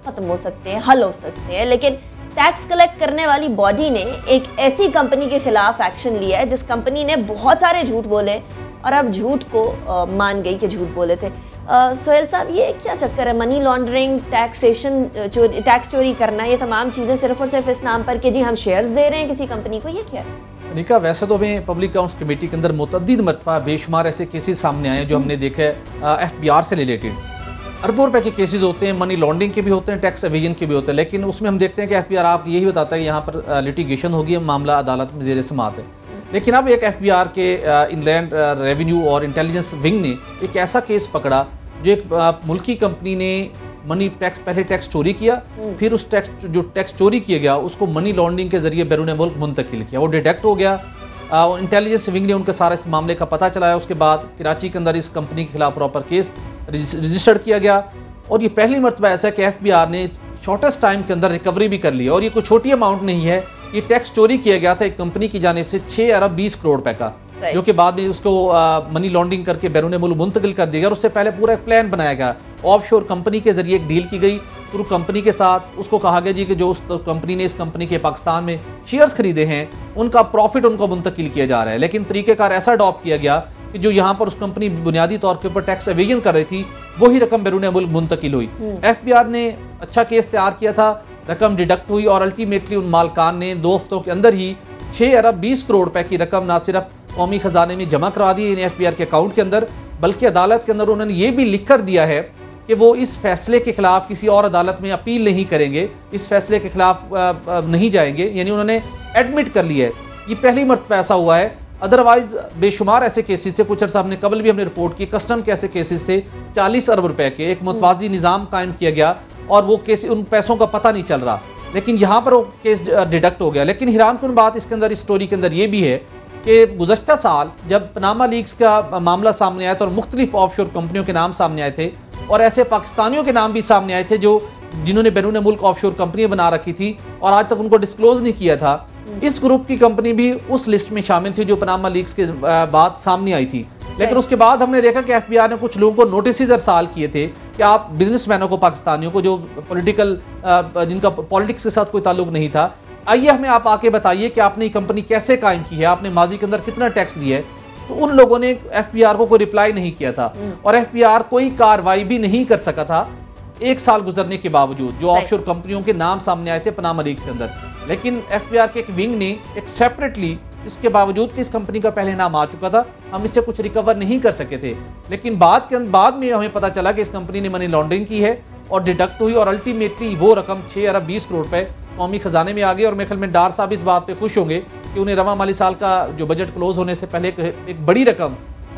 खत्म हो सकते हैं, हल हो सकते हैं, लेकिन टैक्स कलेक्ट करने वाली बॉडी ने एक ऐसी कंपनी के खिलाफ एक्शन लिया है जिस कंपनी ने बहुत सारे झूठ बोले और अब झूठ को आ, मान गई कि झूठ बोले थे। आ, सोहेल साहब, ये क्या चक्कर है? मनी लॉन्ड्रिंग, टैक्सेशन, चोरी, टैक्स चोरी करना, ये तमाम चीज़ें सिर्फ और सिर्फ इस नाम पर कि जी हम शेयर्स दे रहे हैं किसी कंपनी को, ये क्या है? अनिका, वैसे तो हमें पब्लिक अकाउंट्स कमेटी के अंदर मुतअद्दिद मरतबा बेशुमार ऐसे केसेस सामने आए हैं जो हमने देखे एफ बी आर से रिलेटेड। अरबों रुपए के केसेस होते हैं, मनी लॉन्ड्रिंग के भी होते हैं, टैक्स एविजन के भी होते हैं, लेकिन उसमें हम देखते हैं कि एफ बी आर आप यही बताता है कि यहाँ पर लिटिगेशन होगी, मामला अदालत में ज़ेर समाअत है। लेकिन अब एक एफ बी आर के इनलैंड रेवेन्यू और इंटेलिजेंस विंग ने एक ऐसा केस पकड़ा जो एक मुल्की कंपनी ने मनी टैक्स पहले टैक्स चोरी किया, फिर उस टैक्स जो टैक्स चोरी किया गया उसको मनी लॉन्ड्रिंग के जरिए बैरून मुल्क मुंतकिल किया, वो डिटेक्ट हो गया। इंटेलिजेंस विंग ने उनके सारे इस मामले का पता चलाया। उसके बाद कराची के अंदर इस कंपनी के खिलाफ प्रॉपर केस रजिस्टर्ड किया गया और ये पहली मरतबा ऐसा है कि एफ बी आर ने शॉर्टेस्ट टाइम के अंदर रिकवरी भी कर ली। और ये कोई छोटी अमाउंट नहीं है, ये टैक्स चोरी किया गया था एक कंपनी की जानिब से छः अरब बीस करोड़ रुपए का, जो कि बाद में उसको मनी लॉन्ड्रिंग करके बैरून मुल्क मुंतकिल कर दिया गया। और उससे पहले पूरा एक प्लान बनाया गया, ऑफशोर कंपनी के जरिए एक डील की गई थ्रू कंपनी के साथ। उसको कहा गया जी कि जो उस कंपनी ने इस कंपनी के पाकिस्तान में शेयर्स खरीदे हैं उनका प्रॉफिट उनको मुंतकिल किया जा रहा है, लेकिन तरीक़ेकार ऐसा अडॉप्ट किया गया कि जो यहाँ पर उस कंपनी बुनियादी तौर के ऊपर टैक्स एविजन कर रही थी वही रकम बैरून मुल्क मुंतकिल हुई। एफ बी आर ने अच्छा केस तैयार किया था, रकम डिडक्ट हुई और अल्टीमेटली उन मालकान ने दो हफ्तों के अंदर ही छः अरब बीस करोड़ रुपए की रकम ना सिर्फ कौमी खजाने में जमा करवा दी एफ बी आर के अकाउंट के अंदर, बल्कि अदालत के अंदर उन्होंने ये भी लिख कर दिया है कि वो इस फैसले के खिलाफ किसी और अदालत में अपील नहीं करेंगे, इस फैसले के खिलाफ नहीं जाएंगे। यानी उन्होंने एडमिट कर लिया है। ये पहली मरतबा ऐसा हुआ है, अदरवाइज बेशुमार ऐसे केसेस से, कुछ अर्सा हमने कबल भी हमने रिपोर्ट की, कस्टम के ऐसे केसेस से चालीस अरब रुपए के एक मुतवाज़ी निज़ाम कायम किया गया और वो केस उन पैसों का पता नहीं चल रहा, लेकिन यहाँ पर वो केस डिडक्ट हो गया। लेकिन हैरानकुन बात इसके अंदर, इस स्टोरी के अंदर ये भी है कि गुज़श्ता साल जब पनामा लीक्स का मामला सामने आया था और मुख्तलिफ ऑफशोर कंपनियों के नाम सामने आए थे और ऐसे पाकिस्तानियों के नाम भी सामने आए थे जो जिन्होंने बैरून मुल्क ऑफशोर कंपनियां बना रखी थी और आज तक उनको डिस्क्लोज नहीं किया था, इस ग्रुप की कंपनी भी उस लिस्ट में शामिल थी जो पनामा लीक्स के बाद सामने आई थी। लेकिन उसके बाद हमने देखा कि एफ बी आर ने कुछ लोगों को नोटिस अरसाल किए थे कि आप बिजनेसमैनों को, पाकिस्तानियों को जो पॉलिटिकल जिनका पॉलिटिक्स के साथ कोई ताल्लुक नहीं था, आइए हमें आप आके बताइए कि आपने ये कंपनी कैसे कायम की है, आपने माजी के अंदर कितना टैक्स दिया है। तो उन लोगों ने एफ बी आर को कोई रिप्लाई नहीं किया था और एफ बी आर कोई कार्रवाई भी नहीं कर सका था एक साल गुजरने के बावजूद, जो ऑफशोर कंपनियों के नाम सामने आए थे पनामा लीक्स के अंदर। लेकिन एफ बी आर के एक विंग ने एक सेपरेटली, इसके बावजूद कि इस कंपनी का पहले नाम आ चुका था, हम इससे कुछ रिकवर नहीं कर सके थे। लेकिन बाद के बाद में हमें पता चला कि इस कंपनी ने मनी लॉन्ड्रिंग की है और डिडक्ट हुई और अल्टीमेटली वो रकम छः अरब बीस करोड़ रुपए कौमी खजाने में आ गई। और मेरे ख्याल में डार साहब इस बात पे खुश होंगे कि उन्हें रवा माली साल का जो बजट क्लोज होने से पहले एक, एक बड़ी रकम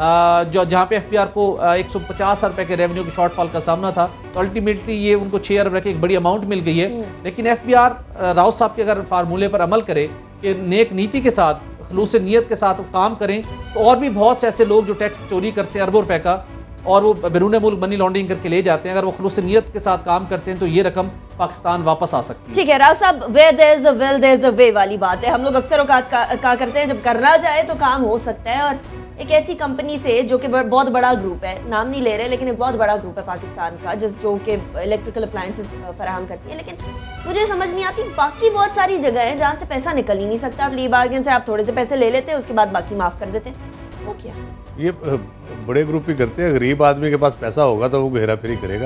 जो जहाँ पे एफ बी आर को एक सौ पचास रुपए के रेवेन्यू के शॉर्टफॉल का सामना था, तो अल्टीमेटली ये उनको छः अरब की एक बड़ी अमाउंट मिल गई है। लेकिन एफ बी आर राउत साहब के अगर फार्मूले पर अमल करे कि नेक नीति के साथ, खलूस नीयत के साथ काम करें, तो और भी बहुत से ऐसे लोग जो टैक्स चोरी करते हैं अरबों रुपए का और वो बैरून मुल्क मनी लॉन्ड्रिंग करके ले जाते हैं, अगर वो खलूस नीयत के साथ काम करते हैं तो ये रकम पाकिस्तान वापस आ सकती है। ठीक है राव साहब, where there is a will there is a way वाली बात है। हम लोग अक्सर औकात कहा करते हैं जब करना जाए तो काम हो सकता है। और एक ऐसी कंपनी से जो कि बहुत बड़ा ग्रुप है, नाम नहीं ले रहे, लेकिन एक बहुत बड़ा ग्रुप है पाकिस्तान का जिस जो कि इलेक्ट्रिकल अप्लायंसेस फराहम करती है, लेकिन मुझे समझ नहीं आती बाकी बहुत सारी जगह है जहाँ से पैसा निकल ही नहीं सकता। आप ली बार्गेन से आप थोड़े से पैसे ले लेते हैं, उसके बाद बाकी माफ कर देते हैं, वो क्या? ये बड़े ग्रुप ही करते हैं। गरीब आदमी के पास पैसा होगा तो वो हेरा फेरी करेगा,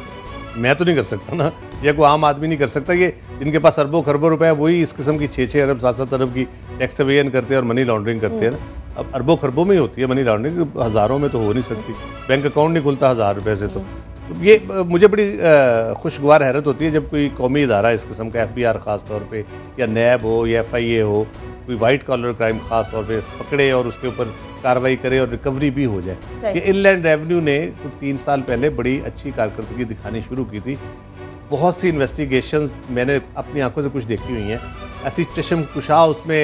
मैं तो नहीं कर सकता ना, या कोई आम आदमी नहीं कर सकता। ये जिनके पास अरबों खरबों रुपए है वही इस किस्म की छः छः अरब सात सात अरब की टैक्स एवेजन करते हैं और मनी लॉन्ड्रिंग करते हैं ना। अब अरबों खरबों में ही होती है मनी लॉन्ड्रिंग, हज़ारों में तो हो नहीं सकती। बैंक अकाउंट नहीं खुलता हज़ार रुपये से। तो ये मुझे बड़ी खुशगवार हैरत होती है जब कोई कौमी इदारा इस किस्म का, एफ बी आर ख़ास तौर पे, या नैब हो या एफ आई ए हो, कोई वाइट कॉलर क्राइम ख़ास तौर पे पकड़े और उसके ऊपर कार्रवाई करे और रिकवरी भी हो जाए। ये इनलैंड रेवेन्यू ने कुछ तीन साल पहले बड़ी अच्छी कारकर्दगी दिखानी शुरू की थी। बहुत सी इन्वेस्टिगेशंस मैंने अपनी आंखों से कुछ देखी हुई हैं, ऐसी चश्म कुशा उसमें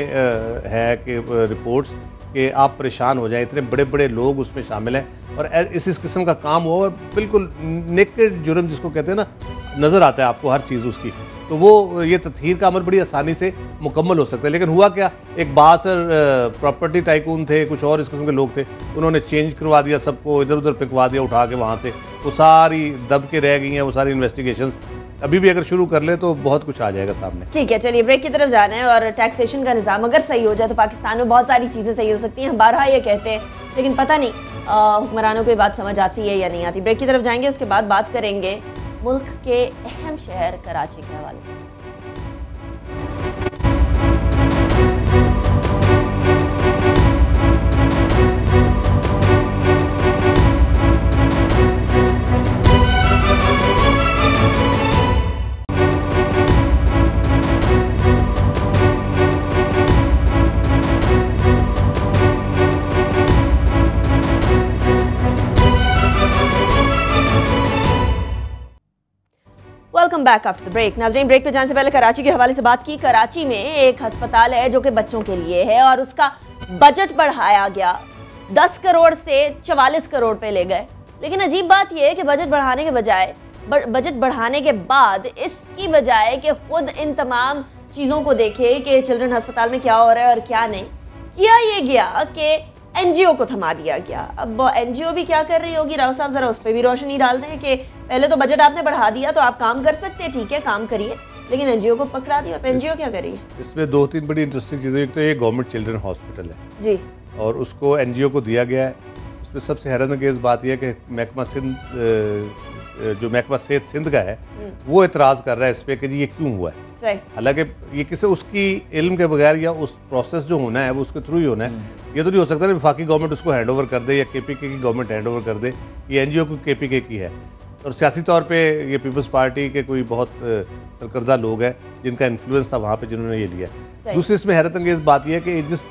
है कि रिपोर्ट्स कि आप परेशान हो जाएं, इतने बड़े बड़े लोग उसमें शामिल हैं और इस इस किस्म का काम हुआ और बिल्कुल नेकेड जुर्म जिसको कहते हैं ना, नज़र आता है आपको हर चीज़ उसकी, तो वो ये तथहीर का अमल बड़ी आसानी से मुकम्मल हो सकता है। लेकिन हुआ क्या, एक बासर प्रॉपर्टी टाइकून थे, कुछ और इस किस्म के लोग थे, उन्होंने चेंज करवा दिया, सबको इधर उधर फेंकवा दिया उठा के वहाँ से, वो सारी दब के रह गई हैं वो सारी इन्वेस्टिगेशंस। अभी भी अगर शुरू कर ले तो बहुत कुछ आ जाएगा सामने। ठीक है, चलिए ब्रेक की तरफ जाना है। और टैक्सेशन का निज़ाम अगर सही हो जाए तो पाकिस्तान में बहुत सारी चीज़ें सही हो सकती हैं, हम बारहा ये कहते हैं, लेकिन पता नहीं हुक्मरानों को ये बात समझ आती है या नहीं आती। ब्रेक की तरफ जाएंगे, उसके बाद बात करेंगे मुल्क के अहम शहर कराची के हवाले से। Welcome back after the break. नाज़रीन, ब्रेक पे जाने से पहले कराची के हवाले से बात की। कराची में एक अस्पताल है जो कि बच्चों के लिए है और उसका बजट बढ़ाया गया, दस करोड़ से चवालीस करोड़ पे ले गए। लेकिन अजीब बात यह है कि बजट बढ़ाने के बजाय बजट बढ़ाने के बाद इसकी बजाय कि खुद इन तमाम चीज़ों को देखे कि चिल्ड्रन अस्पताल में क्या हो रहा है और क्या नहीं, किया ये गया कि एनजीओ को थमा दिया गया। अब एनजीओ भी क्या कर रही होगी, राव साहब जरा उस पर भी रोशनी डाल दें कि पहले तो बजट आपने बढ़ा दिया तो आप काम कर सकते हैं, ठीक है काम करिए, लेकिन एनजीओ को पकड़ा दिया और एनजीओ क्या करिए। इसमें दो तीन बड़ी इंटरेस्टिंग चीज़ें, एक तो ये गवर्नमेंट चिल्ड्रन हॉस्पिटल है जी और उसको एनजीओ को दिया गया है। उसमें सबसे हैरानंगेज बात यह है कि महकमा सिंध, जो महकमा सेहत सिंध का है, वो एतराज़ कर रहा है इस पर कि जी ये क्यों हुआ है। हालांकि ये किसी उसकी इल्म के बगैर या उस प्रोसेस जो होना है वो उसके थ्रू ही होना है। ये तो नहीं हो सकता ना वफाकी गवर्नमेंट उसको हैंड ओवर कर दे या केपीके की गवर्नमेंट हैंड ओवर कर दे। ये एनजीओ को केपीके की है और सियासी तौर पे ये पीपल्स पार्टी के कोई बहुत सरकर्दा लोग हैं जिनका इन्फ्लुएंस था वहाँ पे, जिन्होंने ये लिया। दूसरी इसमें हैरत अंगेज़ बात यह है कि जिस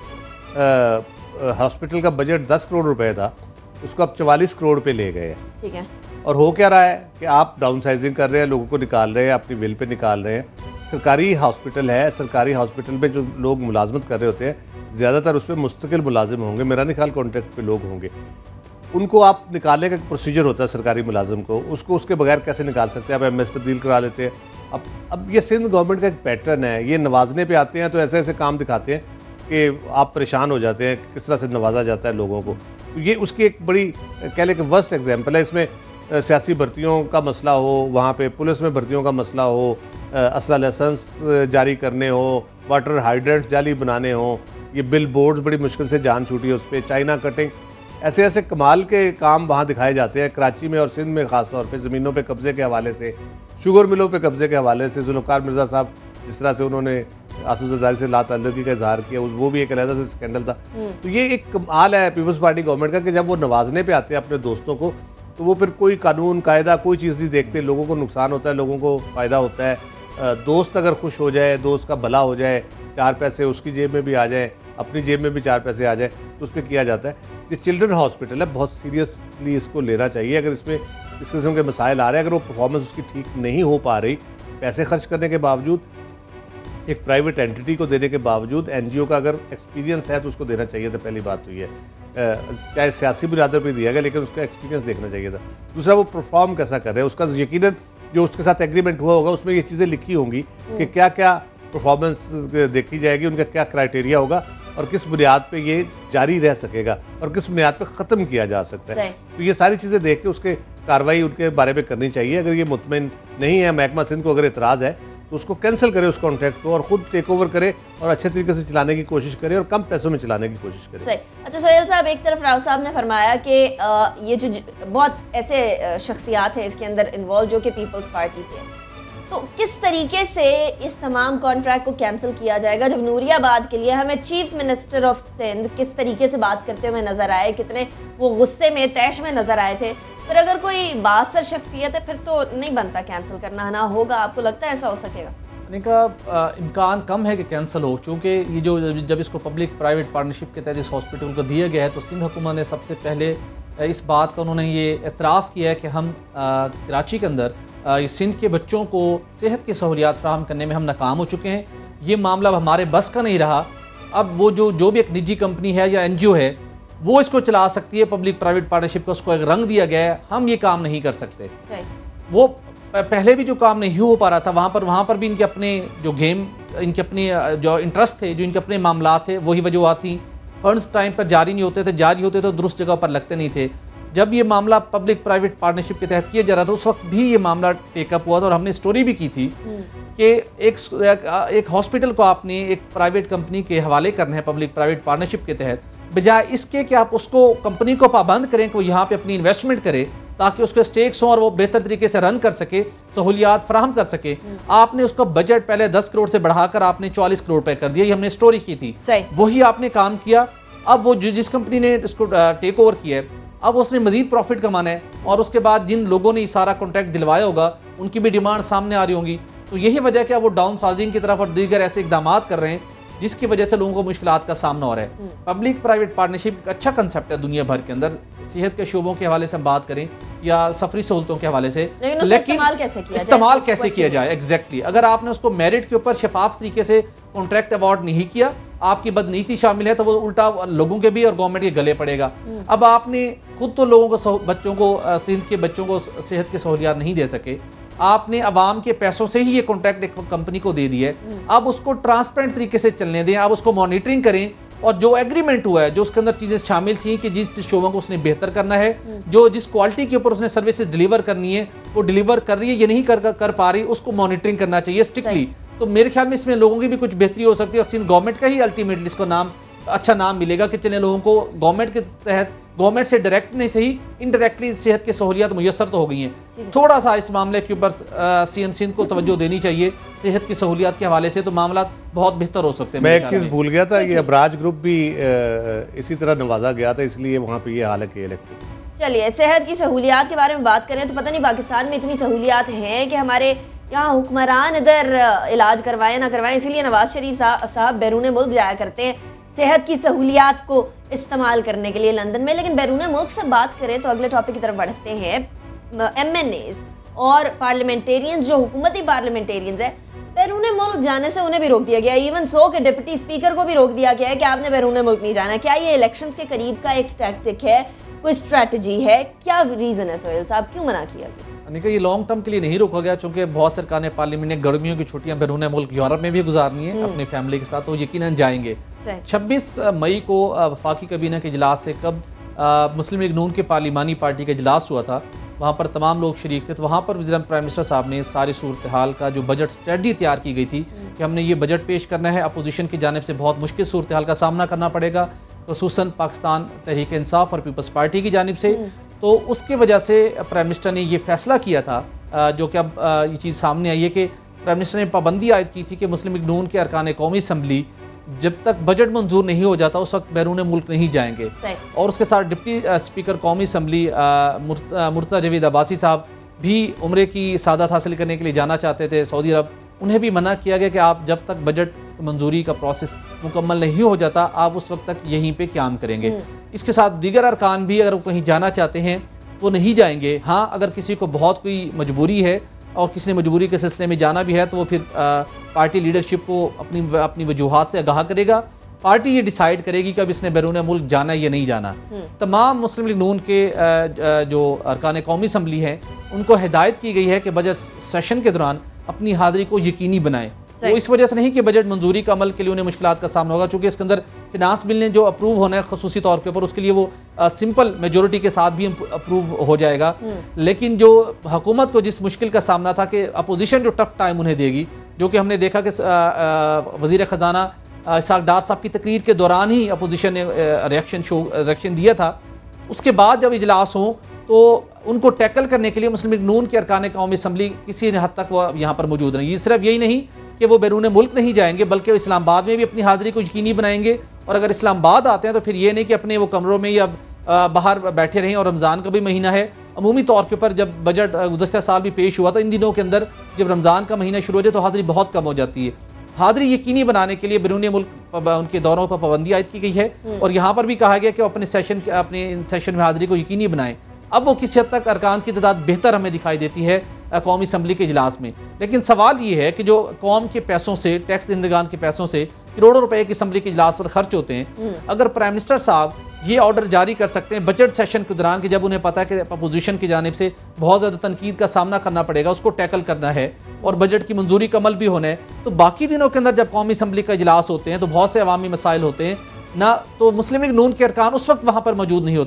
हॉस्पिटल का बजट दस करोड़ रुपए था उसको अब चवालीस करोड़ पे ले गए हैं। ठीक है। और हो क्या रहा है कि आप डाउन साइजिंग कर रहे हैं, लोगों को निकाल रहे हैं, अपनी विल पे निकाल रहे हैं। सरकारी हॉस्पिटल है, सरकारी हॉस्पिटल में जो लोग मुलाजमत कर रहे होते हैं ज़्यादातर उस पर मुस्तकिल मुलाजिम होंगे, मेरा नहीं ख्याल कॉन्ट्रैक्ट पे लोग होंगे। उनको आप निकालने का प्रोसीजर होता है सरकारी मुलाजिम को, उसको उसके बगैर कैसे निकाल सकते हैं? आप एम एस तब्दील करा लेते हैं। अब अब ये सिंध गवर्नमेंट का एक पैटर्न है, ये नवाजने पे आते हैं तो ऐसे ऐसे काम दिखाते हैं कि आप परेशान हो जाते हैं किस तरह से नवाजा जाता है लोगों को। तो ये उसकी एक बड़ी कह लें कि वर्स्ट एग्जाम्पल है। इसमें सियासी भर्तियों का मसला हो, वहाँ पे पुलिस में भर्तियों का मसला हो, असला लाइसेंस जारी करने हो, वाटर हाइड्रेंट्स जाली बनाने हो, ये बिल बोर्ड्स बड़ी मुश्किल से जान छूटी है उस पर, चाइना कटिंग, ऐसे ऐसे कमाल के काम वहाँ दिखाए जाते हैं कराची में और सिंध में ख़ास तौर पे। ज़मीनों पे कब्ज़े के हवाले से, शुगर मिलों पे कब्ज़े के हवाले से, जुल्फ़िकार मिर्ज़ा साहब जिस तरह से उन्होंने आसिफ ज़रदारी से लाताल्लुकी का इजहार किया, उस वो भी एक अलग से स्कैंडल था। तो ये एक कमाल है पीपल्स पार्टी गवर्नमेंट का कि जब वो नवाजने पे आते हैं अपने दोस्तों को तो वो फिर कोई कानून कायदा कोई चीज़ नहीं देखते। लोगों को नुकसान होता है, लोगों को फ़ायदा होता है। दोस्त अगर खुश हो जाए, दोस्त का भला हो जाए, चार पैसे उसकी जेब में भी आ जाए, अपनी जेब में भी चार पैसे आ जाए, तो उस पर किया जाता है। ये चिल्ड्रन हॉस्पिटल है, बहुत सीरियसली इसको लेना चाहिए। अगर इसमें इस किस्म के मसाइल आ रहे हैं, अगर वो परफॉर्मेंस उसकी ठीक नहीं हो पा रही, पैसे खर्च करने के बावजूद, एक प्राइवेट एंटिटी को देने के बावजूद, एनजीओ का अगर एक्सपीरियंस है तो उसको देना चाहिए था। पहली बात तो ये चाहे सियासी बुनियादों पर दिया गया, लेकिन उसका एक्सपीरियंस देखना चाहिए था। दूसरा, वो परफॉर्म कैसा कर रहे हैं, उसका यकीनन जो उसके साथ एग्रीमेंट हुआ होगा उसमें ये चीज़ें लिखी होंगी कि क्या क्या परफॉर्मेंस देखी जाएगी, उनका क्या क्राइटेरिया होगा और किस बुनियाद पे ये जारी रह सकेगा और किस बुनियाद पे ख़त्म किया जा सकता है। तो ये सारी चीज़ें देख के उसके कार्रवाई उनके बारे में करनी चाहिए। अगर ये मुतमिन नहीं है, महकमा सिंध को अगर एतराज़ है तो उसको कैंसिल करे उस कॉन्ट्रैक्ट को और ख़ुद टेक ओवर करे और अच्छे तरीके से चलाने की कोशिश करे और कम पैसों में चलाने की कोशिश करे। सही। अच्छा सोहेल साहब, एक तरफ राव साहब ने फरमाया कि ये जो बहुत ऐसे शख्सियात हैं इसके अंदर इन्वॉल्व जो कि पीपल्स पार्टी से है, तो किस तरीके से इस तमाम कॉन्ट्रैक्ट को कैंसिल किया जाएगा? जब नूरियाबाद के लिए हमें चीफ मिनिस्टर ऑफ सिंध किस तरीके से बात करते हुए नजर आए, कितने वो गुस्से में तैश में नजर आए थे, फिर अगर कोई बासर शख्सियत है फिर तो नहीं बनता कैंसिल करना, ना होगा? आपको लगता है ऐसा हो सकेगा? का इम्कान कम है कि कैंसिल हो, क्योंकि ये जो जब इसको पब्लिक प्राइवेट पार्टनरशिप के तहत इस हॉस्पिटल को दिया गया है तो सिंध हुकूमत ने सबसे पहले इस बात का उन्होंने ये एतराफ़ किया है कि हम आ, कराची के अंदर आ, सिंध के बच्चों को सेहत की सहूलियात फराहम करने में हम नाकाम हो चुके हैं। ये मामला अब हमारे बस का नहीं रहा। अब वो जो जो भी एक निजी कंपनी है या एन जी ओ है वो इसको चला सकती है, पब्लिक प्राइवेट पार्टनरशिप का उसको एक रंग दिया गया है, हम ये काम नहीं कर सकते। वो पहले भी जो काम नहीं हो पा रहा था वहाँ पर वहाँ पर भी इनके अपने जो गेम, इनके अपने जो इंटरेस्ट थे, जो इनके अपने मामला थे, वही वजूहत थी। फंड्स टाइम पर जारी नहीं होते थे, जारी होते तो दुरुस्त जगह पर लगते नहीं थे। जब ये मामला पब्लिक प्राइवेट पार्टनरशिप के तहत किया जा रहा था उस वक्त भी ये मामला टेकअप हुआ था और हमने स्टोरी भी की थी कि एक एक हॉस्पिटल को आपने एक प्राइवेट कंपनी के हवाले करना है पब्लिक प्राइवेट पार्टनरशिप के तहत, बजाय इसके कि आप उसको कंपनी को पाबंद करें कि वो यहाँ पे अपनी इन्वेस्टमेंट करे ताकि उसके स्टेक्स हों और वो बेहतर तरीके से रन कर सके, सहूलियात फराहम कर सके, आपने उसका बजट पहले दस करोड़ से बढ़ाकर आपने चालीस करोड़ पे कर दिया। ये हमने स्टोरी की थी, वही आपने काम किया। अब वो जिस कंपनी ने इसको टेक ओवर किया है अब उसने मजीद प्रॉफिट कमाना है और उसके बाद जिन लोगों ने सारा कॉन्ट्रैक्ट दिलवाया होगा उनकी भी डिमांड सामने आ रही होंगी। तो यही वजह क्या वो डाउन साइजिंग की तरफ और दीगर ऐसे इकदाम कर रहे हैं जिसकी वजह से लोगों को मुश्किलात का सामना हो रहा है। पब्लिक प्राइवेट पार्टनरशिप एक अच्छा कंसेप्ट है दुनिया भर के अंदर, सेहत के शोबों के हवाले से हम बात करें या सफरी सहूलतों के हवाले से, लेकिन, लेकिन इस्तेमाल कैसे किया इस्तेमाल जाए, कैसे किया जाए एग्जैक्टली exactly. अगर आपने उसको मेरिट के ऊपर शफाफ तरीके से कॉन्ट्रैक्ट अवार्ड नहीं किया, आपकी बदनीति शामिल है, तो वो उल्टा लोगों के भी और गवर्नमेंट के गले पड़ेगा। अब आपने खुद तो लोगों को बच्चों को सिंध के बच्चों को सेहत की सहूलियात नहीं दे सके, आपने अवाम के पैसों से ही ये कॉन्ट्रैक्ट एक कंपनी को दे दिया है। अब उसको ट्रांसपेरेंट तरीके से चलने दें, आप उसको मॉनिटरिंग करें और जो एग्रीमेंट हुआ है, जो उसके अंदर चीज़ें शामिल थी कि जिस शोबों को उसने बेहतर करना है, जो जिस क्वालिटी के ऊपर उसने सर्विसेज डिलीवर करनी है वो डिलीवर कर रही है, ये नहीं कर कर पा रही, उसको मॉनिटरिंग करना चाहिए स्ट्रिक्टली। तो मेरे ख्याल में इसमें लोगों की भी कुछ बेहतरी हो सकती है और सिंध गवर्नमेंट का ही अल्टीमेटली इसको नाम अच्छा नाम मिलेगा कि चले लोगों को गवर्नमेंट के तहत गवर्नमेंट से डायरेक्ट नहीं सही इनडायरेक्टली सेहत की सहूलियात मुयसर तो हो गई हैं। थोड़ा सा इस मामले के ऊपर सीएम सिंध को तवज्जो देनी चाहिए सेहत की सहूलियात के हवाले से, तो मामला बहुत बेहतर हो सकते हैं। मैं एक चीज़ भूल गया था, ये अबराज ग्रुप भी इसी तरह नवाजा गया था, इसलिए वहाँ पे ये हाल है कि इलेक्ट्रिक। चलिए सेहत की सहूलियात के बारे में बात करें तो पता नहीं पाकिस्तान में इतनी सहूलियात हैं कि हमारे यहाँ हुक्मरान इधर इलाज करवाएं ना करवाएं, इसीलिए नवाज शरीफ साहब बैरून मुल्क जाया करते हैं सेहत की सहूलियात को इस्तेमाल करने के लिए लंदन में। लेकिन बैरून मुल्क से बात करें तो अगले टॉपिक की तरफ बढ़ते हैं। एम एन एज और पार्लियामेंटेरियंस जो हुकूमती पार्लियामेंटेरियंस है, बैरून मुल्क जाने से उन्हें भी रोक दिया गया। इवन सो के डिप्टी स्पीकर को भी रोक दिया गया है कि आपने बैरून मुल्क नहीं जाना। क्या ये इलेक्शंस के करीब का एक टैक्टिक है, कोई स्ट्रैटेजी है, क्या रीज़न है सोहेल साहब, क्यों मना किया गया? यानी ये लॉन्ग टर्म के लिए नहीं रोका गया, चूंकि बहुत सरकार ने पार्लियामेंट ने गर्मियों की छुट्टियां बैरून मुल्क यूरोप में भी गुजारनी है अपनी फैमिली के साथ, तो यकीनन जाएंगे। छब्बीस मई को वफाकी काबीना के इजलास से कब मुस्लिम लीग नून के पार्लिमानी पार्टी का इजलास हुआ था, वहाँ पर तमाम लोग शरीक थे। तो वहाँ पर वज़ीर प्राइम मिनिस्टर साहब ने सारी सूरत हाल का जो बजट स्ट्रेटजी तैयार की गई थी कि हमने ये बजट पेश करना है, अपोजिशन की जानिब से बहुत मुश्किल सूरत हाल का सामना करना पड़ेगा, खुसूसन पाकिस्तान तहरीक इंसाफ और पीपल्स पार्टी की जानिब से। तो उसकी वजह से प्राइम मिनिस्टर ने ये फैसला किया था, जो कि अब ये चीज़ सामने आई है कि प्राइम मिनिस्टर ने पाबंदी आयद की थी कि मुस्लिम लीग नून के अरकान कौमी असम्बली जब तक बजट मंजूर नहीं हो जाता उस वक्त बैरून मुल्क नहीं जाएंगे। और उसके साथ डिप्टी स्पीकर कौमी असम्बली मुर्तज़ा जवेद अब्बासी साहब भी उम्रे की सादत हासिल करने के लिए जाना चाहते थे सऊदी अरब, उन्हें भी मना किया गया कि आप जब तक बजट मंजूरी का प्रोसेस मुकम्मल नहीं हो जाता आप उस वक्त तक यहीं पे क्याम करेंगे। इसके साथ दीगर अरकान भी अगर वो कहीं जाना चाहते हैं वो नहीं जाएंगे। हाँ, अगर किसी को बहुत कोई मजबूरी है और किसी ने मजबूरी के सिलसिले में जाना भी है तो वो फिर आ, पार्टी लीडरशिप को अपनी अपनी वजूहात से आगाह करेगा। पार्टी ये डिसाइड करेगी कि अब इसने बैरून मुल्क जाना है या नहीं जाना। तमाम मुस्लिम लीग नून के आ, आ, जो अरकान कौमी असम्बली हैं उनको हिदायत की गई है कि बजट सेशन के दौरान अपनी हाज़िरी को यकीनी बनाएं। वो इस वजह से नहीं कि बजट मंजूरी का अमल के लिए उन्हें मुश्किलात का सामना होगा, चूंकि इसके अंदर फिनांस बिल ने जो अप्रूव होना है खसूसी तौर के ऊपर उसके लिए वो आ, सिंपल मेजोरिटी के साथ भी अप्रूव हो जाएगा। लेकिन जो हुकूमत को जिस मुश्किल का सामना था कि अपोजिशन जो टफ टाइम उन्हें देगी, जो कि हमने देखा कि वज़ीर ख़जाना इसहाक डार साहब की तकरीर के दौरान ही अपोजिशन ने रिएक्शन शो रिएक्शन दिया था। उसके बाद जब इजलास हों तो उनको टैकल करने के लिए मुस्लिम लीग नून के अरकान कौमी असम्बली किसी हद तक वो यहाँ पर मौजूद रहेंगी। सिर्फ यही नहीं कि वो बैरून मुल्क नहीं जाएंगे बल्कि वो इस्लामाबाद में भी अपनी हाज़िरी को यकीनी बनाएंगे। और अगर इस्लामाबाद आते हैं तो फिर ये नहीं कि अपने वो कमरों में या बाहर बैठे रहें। और रमज़ान का भी महीना है, अमूमी तौर के ऊपर जब बजट गुज़श्ता साल भी पेश हुआ तो इन दिनों के अंदर जब रमज़ान का महीना शुरू हो जाए तो हाज़िरी बहुत कम हो जाती है। हाज़िरी यकीनी बनाने के लिए बैरून मुल्क उनके दौरों पर पाबंदी आयद की गई है और यहाँ पर भी कहा गया कि अपने सेशन अपने सेशन में हाज़िरी को यकीनी बनाएं। अब वो किसी हद तक अरकान की तादाद बेहतर हमें दिखाई देती है कौमी असम्बली के इजलास में। लेकिन सवाल ये है कि जो कौम के पैसों से, टैक्स दहिंदगान के पैसों से करोड़ों रुपए की असम्बली के इजलास पर खर्च होते हैं, अगर प्राइम मिनिस्टर साहब ये ऑर्डर जारी कर सकते हैं बजट सेशन के दौरान कि जब उन्हें पता है कि अपोजिशन की जानिब से बहुत ज़्यादा तनकीद का सामना करना पड़ेगा, उसको टैकल करना है और बजट की मंजूरी का अमल भी होना है, तो बाकी दिनों के अंदर जब कौमी असम्बली का इजलास होते हैं तो बहुत से अवामी मसाइल होते हैं ना, तो मुस्लिम लीग नून के अरकान उस वक्त वहाँ पर मौजूद नहीं होते।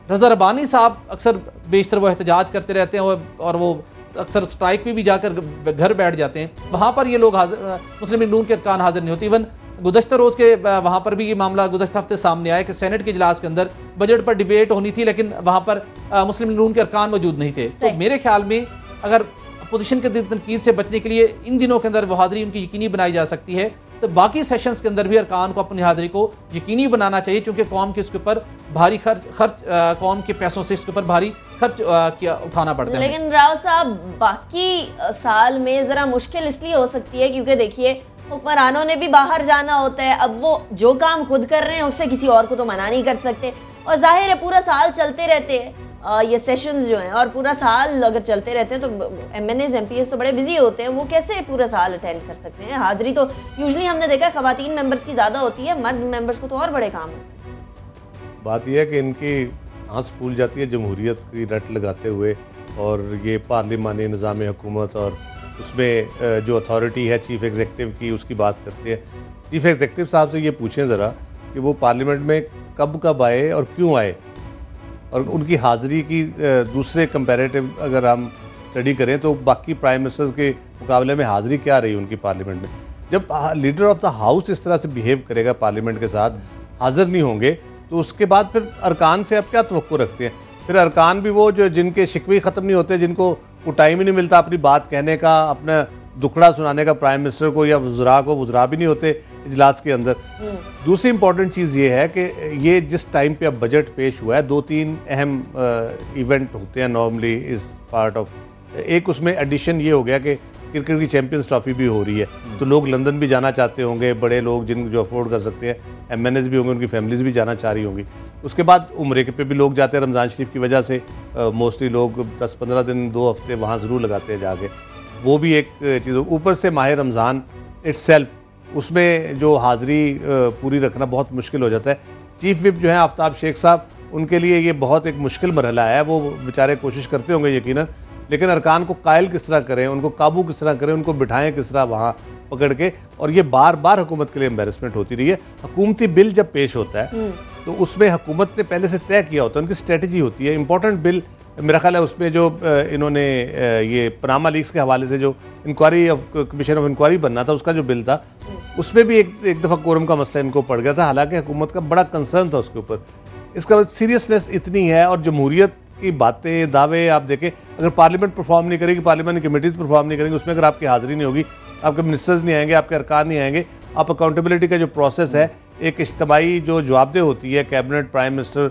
रज़ा रब्बानी साहब अक्सर बेशतर वो एहतजाज करते रहते हैं और, और वो अक्सर स्ट्राइक पे भी जाकर घर बैठ जाते हैं। वहाँ पर ये लोग हाजिर, मुस्लिम लीग नून के अरकान हाजिर नहीं होते। इवन गुज़श्ता रोज़ के वहाँ पर भी ये मामला गुज़श्ता हफ्ते सामने आया कि सेनेट के इजलास के अंदर बजट पर डिबेट होनी थी, लेकिन वहाँ पर मुस्लिम लीग नून के अरकान मौजूद नहीं थे। तो मेरे ख्याल में अगर अपोजिशन के तनकीद से बचने के लिए इन दिनों के अंदर वो हाज़िरी उनकी यकीनी बनाई जा सकती है, तो बाकी सेशंस के अंदर भी अरकान को अपनी हाज़िरी को यकीनी बनाना चाहिए, क्योंकि कौम के इसके ऊपर भारी खर्च खर्च कौम के पैसों से इसके ऊपर भारी खर्च किया उठाना पड़ता है। लेकिन राव साहब, बाकी साल में ज़रा मुश्किल इसलिए हो सकती है क्योंकि देखिए हुक्मरानों ने भी बाहर जाना होता है। अब वो जो काम खुद कर रहे हैं उससे किसी और को तो मना नहीं कर सकते, और जाहिर है पूरा साल चलते रहते हैं ये सेशंस जो हैं, और पूरा साल अगर चलते रहते हैं तो M N As M P s तो बड़े बिजी होते हैं, वो कैसे पूरा साल अटेंड कर सकते हैं। हाजिरी तो यूजुअली हमने देखा है ख़वातीन मेंबर्स की ज़्यादा होती है, मर्द मेंबर्स को तो और बड़े काम होते हैं। बात यह है कि इनकी सांस फूल जाती है जमहूरियत की रट लगाते हुए, और ये पार्लिमानी निज़ाम हुकूमत और उसमें जो अथॉरिटी है चीफ़ एग्जेक्टिव की, उसकी बात करते हैं। चीफ़ एग्जेक्टिव साहब से ये पूछें ज़रा कि वो पार्लियामेंट में कब कब आए और क्यों आए, और उनकी हाज़िरी की दूसरे कंपैरेटिव अगर हम स्टडी करें तो बाकी प्राइम मिनिस्टर्स के मुकाबले में हाज़िरी क्या रही उनकी पार्लियामेंट में। जब लीडर ऑफ द हाउस इस तरह से बिहेव करेगा पार्लियामेंट के साथ, हाज़िर नहीं होंगे, तो उसके बाद फिर अरकान से आप क्या तवक्को रखते हैं। फिर अरकान भी वो जो जिनके शिकवे ख़त्म नहीं होते, जिनको वो टाइम ही नहीं मिलता अपनी बात कहने का, अपना दुखड़ा सुनाने का प्राइम मिनिस्टर को या वज़रा को, वज़रा भी नहीं होते इजलास के अंदर। दूसरी इंपॉर्टेंट चीज़ ये है कि ये जिस टाइम पे अब बजट पेश हुआ है, दो तीन अहम इवेंट होते हैं नॉर्मली इस पार्ट ऑफ। एक उसमें एडिशन ये हो गया कि क्रिकेट की चैंपियंस ट्रॉफी भी हो रही है, तो लोग लंदन भी जाना चाहते होंगे, बड़े लोग जिन जो अफोर्ड कर सकते हैं, एम एन एस भी होंगे, उनकी फैमिलीज भी जाना चाह रही होंगी। उसके बाद उम्रे के पे भी लोग जाते हैं रमज़ान शरीफ की वजह से, मोस्टली लोग दस पंद्रह दिन दो हफ्ते वहाँ ज़रूर लगाते हैं जाके, वो भी एक चीज़। ऊपर से माह रमज़ान इट्सेल्फ, उसमें जो हाज़िरी पूरी रखना बहुत मुश्किल हो जाता है। चीफ विप जो है आफ्ताब शेख साहब, उनके लिए ये बहुत एक मुश्किल मरहला है। वो बेचारे कोशिश करते होंगे यकीनन, लेकिन अरकान को कायल किस तरह करें, उनको काबू किस तरह करें, उनको बिठाएं किस तरह वहाँ पकड़ के, और ये बार बार हुकूमत के लिए एम्बेरसमेंट होती रही है। हुकूमती बिल जब पेश होता है तो उसमें हुकूमत से पहले से तय किया होता है, उनकी स्ट्रेटजी होती है। इंपॉर्टेंट बिल मेरा ख्याल है उसमें जो इन्होंने ये पनामा लीक्स के हवाले से जो इंक्वायरी कमीशन ऑफ इंक्वायरी बनना था, उसका जो बिल था, उसमें भी एक एक दफ़ा कोरम का मसला इनको पड़ गया था, हालांकि हुकूमत का बड़ा कंसर्न था उसके ऊपर। इसका सीरियसनेस इतनी है, और जमहूरियत की बातें दावे आप देखें, अगर पार्लियामेंट परफॉर्म नहीं करेगी, पार्लियामेंट कमेटीज़ परफॉर्म नहीं करेंगी, उसमें अगर आपकी हाज़िरी नहीं होगी, आपके मिनिस्टर्स नहीं आएंगे, आपके अरकान नहीं आएंगे, आप अकाउंटेबिलिटी का जो प्रोसेस है, एक इज्तिमाई जो जवाबदेही होती है कैबिनेट, प्राइम मिनिस्टर,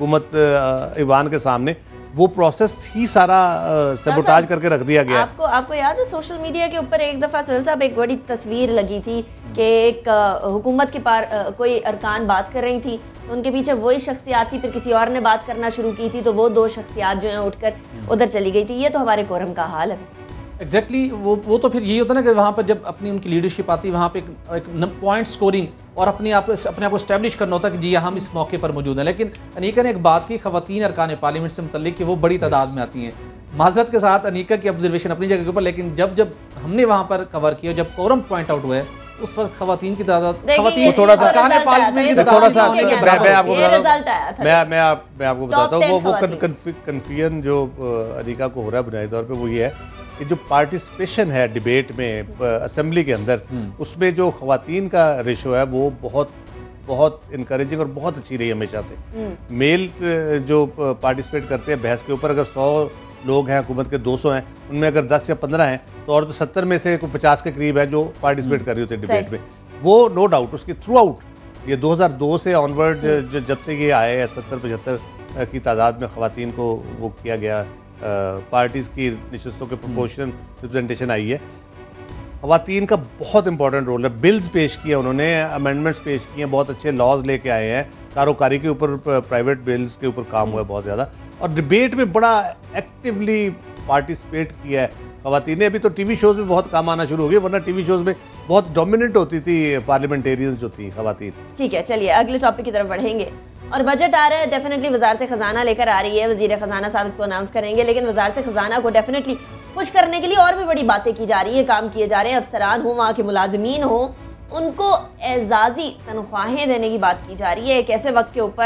हुकूमत, ईवान के सामने, वो प्रोसेस ही सारा सबोटाज करके रख दिया गया। आपको आपको याद है सोशल मीडिया के ऊपर एक दफ़ा सुहेल साहब एक बड़ी तस्वीर लगी थी कि एक हुकूमत के पार कोई अरकान बात कर रही थी, उनके पीछे वही शख्सियात थी, फिर किसी और ने बात करना शुरू की थी, तो वो दो शख्सियात जो हैं उठकर उधर चली गई थी। ये तो हमारे कोरम का हाल है। एग्जैक्टली exactly, वो वो तो फिर यही होता है ना कि वहाँ पर जब अपनी उनकी लीडरशिप आती है, वहाँ पे एक, एक पॉइंट स्कोरिंग और अपने आप अपने आप को स्टैब्लिश करना होता है कि जी हम इस मौके पर मौजूद हैं। लेकिन अनीका ने एक बात की ख़वातीन अरकान पार्लियामेंट से मुतल्लिक कि वो बड़ी तादाद में आती हैं। माजरत के साथ अनीका की ऑब्जर्वेशन अपनी जगह के ऊपर, लेकिन जब जब हमने वहाँ पर कवर किया, जब कोरम पॉइंट आउट हुआ है, उस वक्त ख़वातीन की तादाद ख़वातीन थोड़ा सा पार्लियामेंट की थोड़ा सा मैं मैं आपको बताता मैं मैं आप मैं आपको बताता हूँ, वो वो कन्फ्यूजन जो अनीका को हो रहा है बुनियादी तौर पे, वो ये है कि जो पार्टिसिपेशन है डिबेट में असेंबली के अंदर, उसमें जो ख़वातीन का रेशो है वो बहुत बहुत इनकरेजिंग और बहुत अच्छी रही हमेशा से। मेल जो पार्टिसिपेट करते हैं बहस के ऊपर, अगर सौ लोग हैं हुकूमत के दो सौ हैं, उनमें अगर दस या पंद्रह हैं तो और तो सत्तर में से कोई पचास के करीब है जो पार्टिसिपेट कर रही होती है डिबेट में। वो नो डाउट उसकी थ्रू आउट ये दो हज़ार दो से ऑनवर्ड जब से ये आए हैं, सत्तर पचहत्तर की तादाद में ख़वातीन को वो किया गया, पार्टीज़ की नशस्तों के प्रोपोर्शनल रिप्रेजेंटेशन आई है। ख़वातीन का बहुत इंपॉर्टेंट रोल है। बिल्स पेश किए उन्होंने, अमेंडमेंट्स पेश किए, बहुत अच्छे लॉज लेके आए हैं, कारोकारी के ऊपर, प्राइवेट बिल्स के ऊपर काम हुआ है बहुत ज़्यादा, और डिबेट में बड़ा एक्टिवली पार्टिसिपेट किया है ख़वातीन ने। अभी तो टीवी शोज़ में बहुत काम आना शुरू हो गया, वरना टीवी शोज़ में बहुत डोमिनेंट होती थी पार्लियामेंटेरियंस जो थी ख़वातीन। ठीक है, चलिए अगले टॉपिक की तरफ बढ़ेंगे। और बजट आ रहा है, डेफिनेटली वजारत ख़जाना लेकर आ रही है, वज़ीर ख़जाना साहब इसको अनाउंस करेंगे, लेकिन वजारत ख़जाना को डेफिनेटली खुश करने के लिए और भी बड़ी बातें की जा रही है, काम किए जा रहे हैं। अफसरान हो, वहाँ के मुलाजमीन हो, उनको एजाज़ी तनख्वाहें देने की बात की जा रही है। एक ऐसे वक्त के ऊपर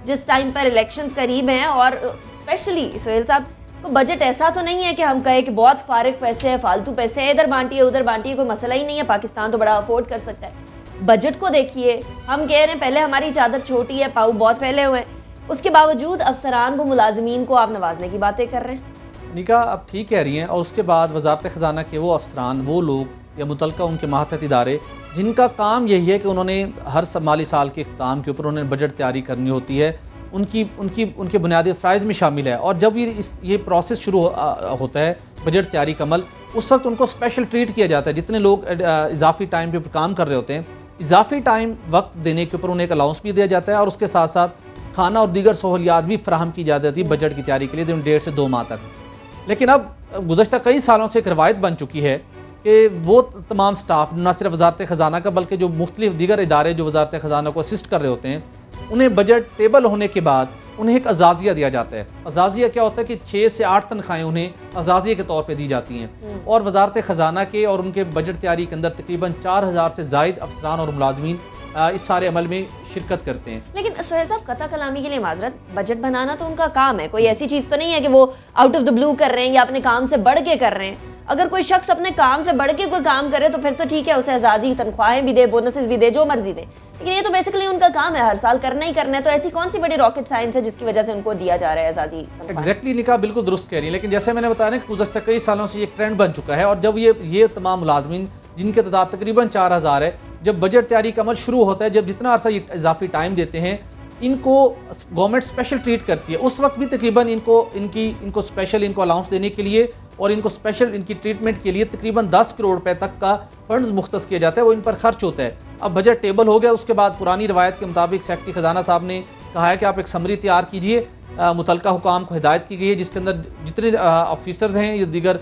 जिस टाइम पर इलेक्शंस करीब हैं, और स्पेशली सोहेल साहब को बजट ऐसा तो नहीं है कि हम कहें कि बहुत फारिग पैसे हैं, फालतू पैसे हैं, इधर बांटिए उधर बांटिए, कोई मसला ही नहीं है, पाकिस्तान तो बड़ा अफोर्ड कर सकता है। बजट को देखिए, हम कह रहे हैं पहले हमारी चादर छोटी है, पाँव बहुत फैले हुए हैं, उसके बावजूद अफसरान को, मुलाजमीन को आप नवाजने की बातें कर रहे हैं। निका आप ठीक कह रही हैं, और उसके बाद वजारत ख़जाना के वो अफसरान, वो लोग या मुतलका उनके मातहत इदारे जिनका काम यही है कि उन्होंने हर माली साल के इख्तिताम के ऊपर उन्होंने बजट तैयारी करनी होती है, उनकी उनकी उनके बुनियादी फ़राइज़ में शामिल है। और जब ये इस ये प्रोसेस शुरू हो, आ, होता है बजट तैयारी का अमल, उस वक्त उनको स्पेशल ट्रीट किया जाता है। जितने लोग इजाफी टाइम पे काम कर रहे होते हैं, इजाफी टाइम वक्त देने के ऊपर उन्हें एक अलाउंस भी दिया जाता है, और उसके साथ साथ खाना और दीगर सहूलियात भी फराहम की जाती है बजट की तैयारी के लिए डेढ़ से दो माह तक। लेकिन अब गुज़श्ता कई सालों से एक रवायत बन चुकी है कि वो तमाम स्टाफ, न सिर्फ वजारत ख़जाना का बल्कि जो मुख्तलिफ दीगर इदारे जो वजारत ख़जाना को असिस्ट कर रहे होते हैं, उन्हें बजट टेबल होने के बाद उन्हें एक अजाजिया दिया जाता है। अजाजिया क्या होता है कि छः से आठ तनख्वाहें उन्हें अजाजिया के तौर पे दी जाती हैं, और वजारत ख़जाना के और उनके बजट तैयारी के अंदर तकरीबन चार हज़ार से ज़ायद अफसरान और मुलाजमीन इस सारे अमल में शिरकत करते हैं। लेकिन सोहेल साहब, कता कलामी के लिए माजरत, बजट बनाना तो उनका काम है, कोई ऐसी चीज़ तो नहीं है कि वो आउट ऑफ द ब्लू कर रहे हैं या अपने काम से बढ़ के कर रहे हैं। अगर कोई शख्स अपने काम से बढ़ के कोई काम करे तो फिर तो ठीक है, उसे आज़ादी, तनख्वाहें भी दे, बोनसेस भी दे, जो मर्जी दे, लेकिन ये तो बेसिकली उनका काम है, हर साल करना ही करना है। तो ऐसी कौन सी बड़ी रॉकेट साइंस है जिसकी वजह से उनको दिया जा रहा है आज़ादी? एग्जैक्टली निका बिल्कुल दुरुस्त कह रही है। लेकिन जैसे मैंने बताया ना, गुज़श्ता कई सालों से ये ट्रेंड बन चुका है, और जब ये ये तमाम मुलाजमीन जिनके तादाद तकरीबन चार हज़ार है, जब बजट तैयारी का अमल शुरू होता है, जब जितना अर्सा ये इजाफी टाइम देते हैं, इनको गवर्नमेंट स्पेशल ट्रीट करती है। उस वक्त भी तकरीबन इनको इनकी इनको स्पेशल इनको अलाउंस देने के लिए और इनको स्पेशल इनकी ट्रीटमेंट के लिए तकरीबन दस करोड़ रुपए तक का फंड्स मुख्तस किया जाता है, वो इन पर खर्च होता है। अब बजट टेबल हो गया, उसके बाद पुरानी रवायत के मुताबिक सेक्रेटरी ख़जाना साहब ने कहा है कि आप एक समरी तैयार कीजिए, मुतलका हुकाम को हिदायत की गई है जिसके अंदर जितने ऑफिसर्स हैं या दीगर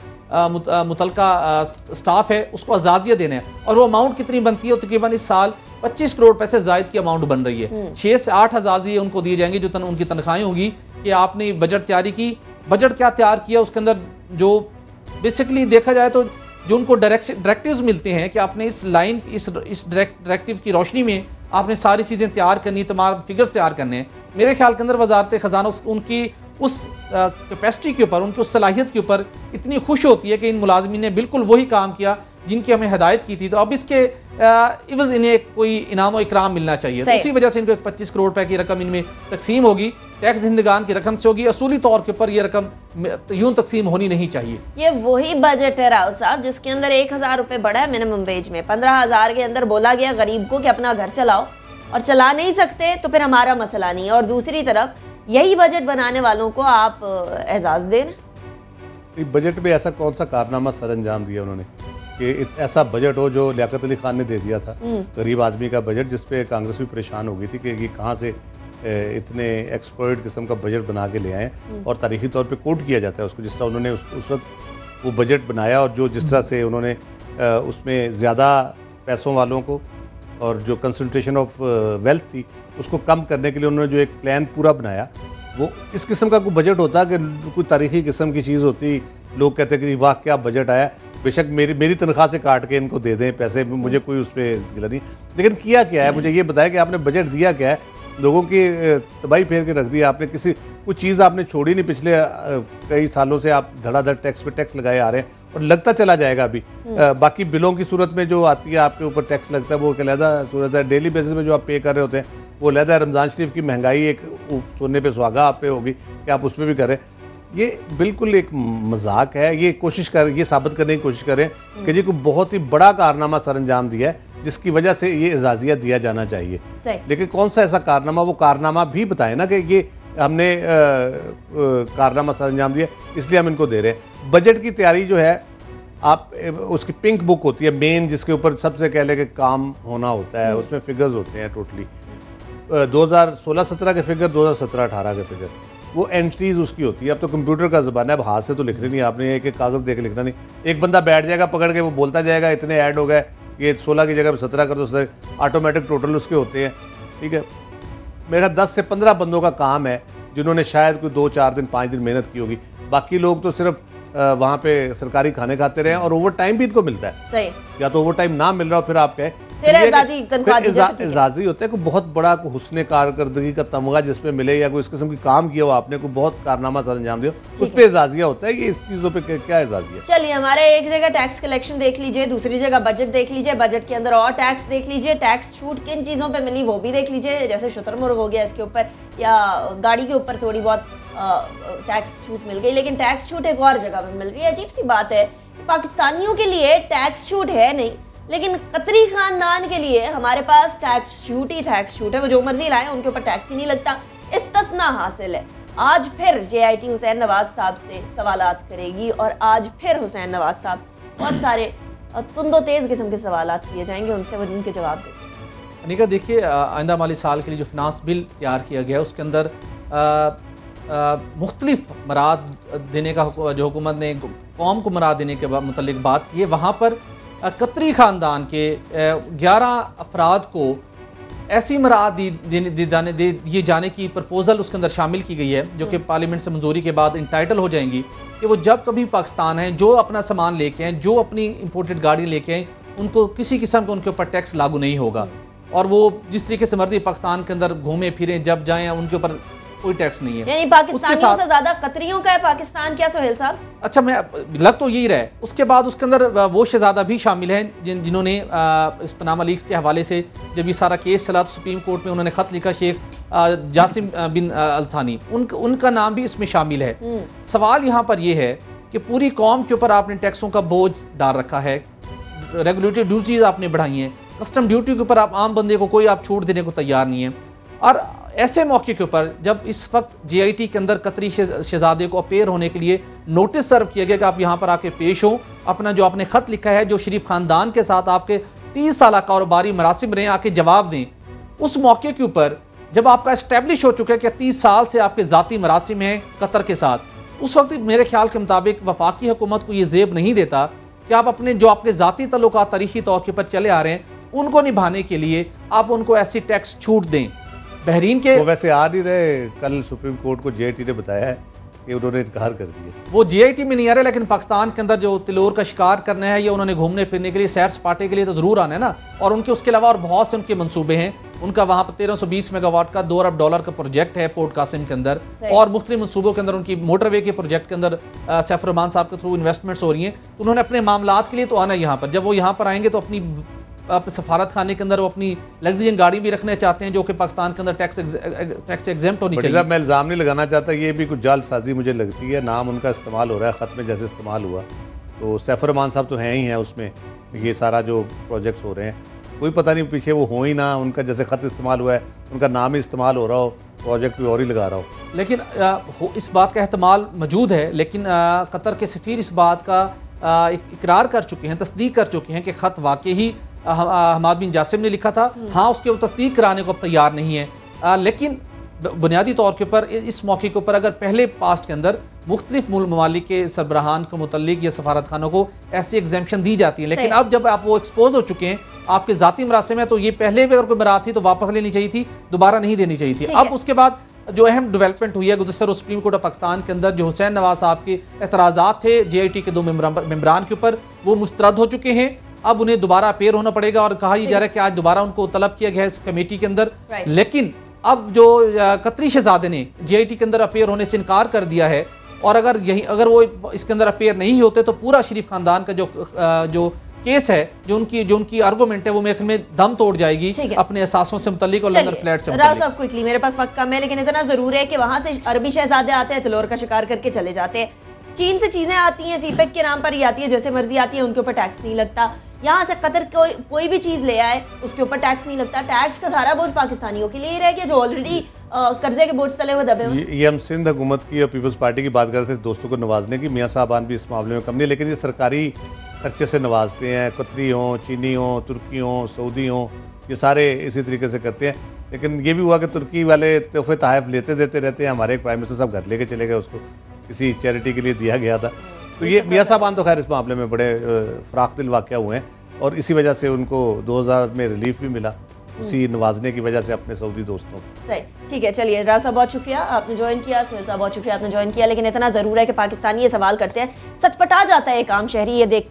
मुतलका स्टाफ है उसको आज़ादियाँ देना है, और वो अमाउंट कितनी बनती है, तकरीबन इस साल पच्चीस करोड़ पैसे जायद की अमाउंट बन रही है। छः से आठ आज़ादी उनको दिए जाएंगे जो तन, उनकी तनख्वाहें होंगी कि आपने बजट तैयारी की। बजट क्या तैयार किया, उसके अंदर जो बेसिकली देखा जाए तो जो उनको डायरेक्टिव्स मिलते हैं कि आपने इस लाइन इस इस डायरेक्टिव की रोशनी में आपने सारी चीज़ें तैयार करनी, तमाम फिगर्स तैयार करने हैं। मेरे ख्याल के अंदर वजारत ख़जाना उनकी उस कैपेसिटी के ऊपर, उनकी उस सलाहियत के ऊपर इतनी खुश होती है कि इन मुलाजमीन ने बिल्कुल वही काम किया जिनकी हमें हिदायत की थी, तो अब इसके इवज़ इन्हें कोई इनाम और इकराम मिलना चाहिए। तो इसी वजह से इनको एक पच्चीस करोड़ रुपए की रकम इनमें तकसीम होगी, टैक्स दहिंदगान की रकम से होगी। असूली तौर के ऊपर ये रकम यूं तकसीम होनी नहीं चाहिए। ये वही बजट है राव साहब जिसके अंदर एक हज़ार रुपये बढ़ा है मिनिमम वेज में, पंद्रह हज़ार के अंदर बोला गया गरीब को कि अपना घर चलाओ, और चला नहीं सकते तो फिर हमारा मसला नहीं है, और दूसरी तरफ यही बजट बनाने वालों को आप एजाज दें। बजट में ऐसा कौन सा कारनामा सर अंजाम दिया उन्होंने कि ऐसा बजट हो जो लियाकत अली खान ने दे दिया था, गरीब आदमी का बजट, जिसपे कांग्रेस भी परेशान हो गई थी कि ये कहाँ से इतने एक्सपर्ट किस्म का बजट बना के ले आए, और तारीखी तौर पे कोट किया जाता है उसको, जिस तरह उन्होंने उस, उस वक्त वो बजट बनाया, और जो जिस तरह से उन्होंने उसमें ज़्यादा पैसों वालों को और जो कंसंट्रेशन ऑफ वेल्थ थी उसको कम करने के लिए उन्होंने जो एक प्लान पूरा बनाया, वो इस किस्म का कोई बजट होता कि कोई तारीखी किस्म की चीज़ होती, लोग कहते कि वाह क्या बजट आया, बेशक मेरी मेरी तनख्वाह से काट के इनको दे दें पैसे, मुझे कोई उस पर गिला नहीं, लेकिन किया क्या है, मुझे ये बताया कि आपने बजट दिया क्या है, लोगों की तबाही फेर के रख दी आपने, किसी कुछ चीज़ आपने छोड़ी नहीं, पिछले कई सालों से आप धड़ाधड़ टैक्स पे टैक्स लगाए आ रहे हैं और लगता चला जाएगा अभी। बाकी बिलों की सूरत में जो आती है आपके ऊपर टैक्स लगता है वो एक अलहदा सूरत है, डेली बेसिस में जो आप पे कर रहे होते हैं वो अलहदा है। रमज़ान शरीफ की महंगाई एक सोने पे सुहागा आप पे होगी कि आप उसमें भी करें, ये बिल्कुल एक मजाक है। ये कोशिश कर ये साबित करने की कोशिश करें कि जी को बहुत ही बड़ा कारनामा सर अंजाम दिया है जिसकी वजह से ये एजाज़िया दिया जाना चाहिए, लेकिन कौन सा ऐसा कारनामा, वो कारनामा भी बताए ना कि ये हमने आ, आ, कारनामा सर अंजाम दिया इसलिए हम इनको दे रहे हैं। बजट की तैयारी जो है आप उसकी पिंक बुक होती है मेन, जिसके ऊपर सबसे कह लें कि काम होना होता है, उसमें फिगर्स होते हैं टोटली दो हज़ार सोलह सत्रह के फिगर, दो हज़ार सत्रह अठारह के फिगर, वो एंट्रीज उसकी होती है। अब तो कंप्यूटर का ज़माना है, अब हाथ से तो लिख रही नहीं आपने, एक एक कागज़ देख लिखना नहीं, एक बंदा बैठ जाएगा पकड़ के, वो बोलता जाएगा इतने ऐड हो गए, ये सोलह की जगह सत्रह कर दो, उससे ऑटोमेटिक टोटल उसके होते हैं। ठीक है, मेरा दस से पंद्रह बंदों का काम है जिन्होंने शायद कोई दो चार दिन पाँच दिन मेहनत की होगी, बाकी लोग तो सिर्फ वहाँ पे सरकारी खाने खाते रहे और ओवर टाइम भी इनको मिलता है। सही, या तो ओवर टाइम ना मिल रहा हो फिर आप कहें फिर एजाजी तनख्वाह दी जाती है। एजाजी होता है कोई बहुत बड़ा कोई हुस्न कारकर्दगी का तमगा जिसमें मिले या कोई इस किस्म की काम किया हो आपने, कोई बहुत कारनामा सर अंजाम दिया, उस पर एजाजिया होता है। ये इस चीज़ों पे क्या एजाजिया? चलिए, हमारे एक जगह टैक्स कलेक्शन देख लीजिए, दूसरी जगह बजट देख लीजिए, बजट के अंदर और टैक्स देख लीजिए, टैक्स छूट किन चीज़ों पे मिली वो भी देख लीजिए, जैसे शुतुरमुर्ग हो गया इसके ऊपर, या गाड़ी के ऊपर थोड़ी बहुत टैक्स छूट मिल गई, लेकिन टैक्स छूट एक और जगह पे मिल रही है। अजीब सी बात है, पाकिस्तानियों के लिए टैक्स छूट है नहीं, लेकिन कतरी खानदान के लिए हमारे पास टैक्स छूट ही टैक्स छूट है। वो जो मर्जी लाए उनके ऊपर टैक्स ही नहीं लगता। इस्तिस्ना हासिल है। आज फिर J I T Hussain Nawaz साहब से सवालात करेगी और आज फिर हुसैन नवाज साहब बहुत सारे तुंदो तेज किस्म के सवालात किए जाएंगे उनसे, वो उनके जवाब दें। अनिका, देखिए, आइंदा माली साल के लिए जो फिनांस बिल तैयार किया गया है उसके अंदर मुख्तलिफ मराद देने का जो हुकूमत ने कौम को मराद देने के मुतल्लिक बात की है। वहाँ पर कतरी ख़ानदान के ग्यारह अफराद को ऐसी मराद दी दी जाने दे दिए जाने की प्रपोज़ल उसके अंदर शामिल की गई है, जो कि पार्लियामेंट से मंजूरी के बाद इंटाइटल हो जाएंगी, कि वो जब कभी पाकिस्तान हैं, जो अपना सामान लेके आएँ, जो अपनी इंपोर्टेड गाड़ी लेके आएँ, उनको किसी किस्म का उनके ऊपर टैक्स लागू नहीं होगा। और वो जिस तरीके से मर्जी पाकिस्तान के अंदर घूमें फिरें, जब जाएँ, उनके ऊपर कोई टैक्स नहीं है। यानी पाकिस्तानियों से ज्यादा कतरियों का है पाकिस्तान, क्या सोहेल साहब? अच्छा, मैं लग तो यही रहा है। उसके बाद उसके अंदर वो शहजादा भी शामिल हैं जिन जिन्होंने इस पनामा लीक्स के हवाले से जब ये सारा केस चला तो सुप्रीम कोर्ट में उन्होंने खत लिखा, शेख जासिम बिन अल-थानी, उन, उनका नाम भी इसमें शामिल है। सवाल यहाँ पर यह है कि पूरी कौम के ऊपर आपने टैक्सों का बोझ डाल रखा है, रेगुलेटरी ड्यूटीज आपने बढ़ाई हैं, कस्टम ड्यूटी के ऊपर आप आम बंदे को कोई आप छूट देने को तैयार नहीं है। और ऐसे मौके के ऊपर जब इस वक्त जे आई टी के अंदर कतरी शहजादे को अपेयर होने के लिए नोटिस सर्व किया गया कि आप यहाँ पर आके पेश हों, अपना जो आपने ख़त लिखा है, जो शरीफ ख़ानदान के साथ आपके तीस साल कारोबारी मरासिम रहे, आके जवाब दें। उस मौके के ऊपर जब आपका इस्टेब्लिश हो चुका है कि तीस साल से आपके ज़ाती मरासिम हैं कतर के साथ, उस वक्त मेरे ख्याल के मुताबिक वफाकी हुकूमत को ये जेब नहीं देता कि आप अपने जो आपके ज़ाती तल्लुकात तारीखी तौर के ऊपर चले आ रहे हैं, उनको निभाने के लिए आप उनको ऐसी टैक्स छूट दें। बहरीन के वो वैसे आ नहीं रहे, कल सुप्रीम कोर्ट को जे आई टी ने बताया है कि उन्होंने इनकार कर दिया। वो जे आई टी में नहीं आ रहे, लेकिन पाकिस्तान के अंदर जो तिलोर का शिकार करना है या उन्होंने घूमने फिरने के लिए, सैर सपाटे के लिए तो जरूर आना है ना। और उनके उसके अलावा और बहुत से उनके मंसूबे हैं। उनका वहाँ पर तेरह सौ बीस मेगावाट का दो अरब डॉलर का प्रोजेक्ट है पोर्ट कासिम के अंदर, और मुख्तलिफ मंसूबों के अंदर उनकी मोटरवे के प्रोजेक्ट के अंदर सैफ रहमान साहब के थ्रू इन्वेस्टमेंट्स हो रही हैं। तो उन्होंने अपने मामलात के लिए तो आना है यहाँ पर। जब वो यहाँ पर आएंगे तो अपनी आप सफारत खाने के अंदर वो अपनी लग्जरी गाड़ी भी रखना चाहते हैं, जो कि पाकिस्तान के अंदर टैक्स टैक्स एग्जेम्प्ट होनी चाहिए। मैं इल्ज़ाम नहीं लगाना चाहता, ये भी कुछ जालसाजी मुझे लगती है। नाम उनका इस्तेमाल हो रहा है ख़त में जैसे इस्तेमाल हुआ, तो सैफ रहमान साहब तो हैं ही हैं उसमें, ये सारा जो प्रोजेक्ट्स हो रहे हैं, कोई पता नहीं पीछे वो हो ही ना, उनका जैसे ख़त इस्तेमाल हुआ है उनका नाम ही इस्तेमाल हो रहा हो, प्रोजेक्ट भी और ही लगा रहा हो। लेकिन आ, हो, इस बात का एहतमाल मौजूद है, लेकिन आ, कतर के सफ़ीर इस बात का आ, इकरार कर चुके हैं, तस्दीक कर चुके हैं कि ख़त वाकई ही हमाद बिन जासिम ने लिखा था। हाँ, उसके वो तस्दीक कराने को अब तैयार नहीं है, आ, लेकिन बुनियादी तौर के ऊपर इस मौके के ऊपर अगर पहले पास्ट के अंदर मुख्तलिफ मुल्क ममालिक के सरबराहान को मुतल्लिक या सफारत खानों को ऐसी एग्जेम्पशन दी जाती है, लेकिन अब जब आप वो एक्सपोज हो चुके हैं, आपके ज़ाती मरासिम है, तो ये पहले भी अगर कोई बरात थी तो वापस लेनी चाहिए थी, दोबारा नहीं देनी चाहिए थी। अब उसके बाद जो अहम डेवलपमेंट हुई है गुज़श्ता रोज़ सुप्रीम कोर्ट ऑफ पाकिस्तान के अंदर, जो हुसैन नवाज साहब के एतराज़ात थे जे आई टी के दो मेम्बरान के ऊपर, वो मुस्तरद हो चुके हैं। अब उन्हें दोबारा अपेयर होना पड़ेगा और कहा जा रहा है कि आज दोबारा उनको तलब किया गया है इस कमेटी के अंदर। लेकिन अब जो कतरी शहजादे ने जे आई टी के अंदर अपेयर होने से इनकार कर दिया है, और अगर यही अगर वो इसके अंदर अपेयर नहीं होते तो पूरा शरीफ खानदान का जो जो केस है, जो उनकी जो उनकी आर्गूमेंट है, वो मेरे ख्याल में दम तोड़ जाएगी अपने एहसासों से मुतल्लिक और लंगर फ्लैट से मुतल्लिक। राव क्विकली, मेरे पास वक्त कम है, लेकिन इतना जरूर है कि वहां से अरबी शहजादे आते हैं, तिलोर का शिकार करके चले जाते हैं। चीन से चीजें आती हैं, सीपेक के नाम पर ही आती है, जैसे मर्जी आती है, उनके ऊपर टैक्स नहीं लगता। यहाँ से कतर कोई कोई भी चीज ले आए उसके ऊपर टैक्स नहीं लगता। टैक्स का सारा बोझ पाकिस्तानियों के लिए ही रह गया, जो ऑलरेडी कर्जे के बोझ तले हुए दबे हुए। ये हम सिंध हुकूमत की और पीपल्स पार्टी की बात कर रहे थे, दोस्तों को नवाजने की। मियाँ साहबान भी इस मामले में कम नहीं, लेकिन ये सरकारी खर्चे से नवाजते हैं। कतरी हों, चीनी हों, तुर्की हों, सऊदी हों, ये सारे इसी तरीके से करते हैं। लेकिन ये भी हुआ कि तुर्की वाले तोहफे तहफ़ लेते देते रहते हैं। हमारे एक प्राइम मिनिस्टर साहब घर लेके चले गए, उसको किसी चैरिटी के लिए दिया गया था। तो ये मियाँ साहबान तो खैर इस मामले में बड़े फ़राख दिल वाक़या हुए हैं, और इसी वजह से उनको दो हज़ार में रिलीफ भी मिला, उसी नवाजने की वजह से अपने सऊदी दोस्तों। सही, ठीक है, चलिए राज साहब बहुत शुक्रिया आपने ज्वाइन किया, सुहेल साहब बहुत शुक्रिया आपने ज्वाइन किया। लेकिन इतना ज़रूर है कि पाकिस्तानी ये सवाल करते हैं, सटपटा जाता है एक आम शहरी ये देखकर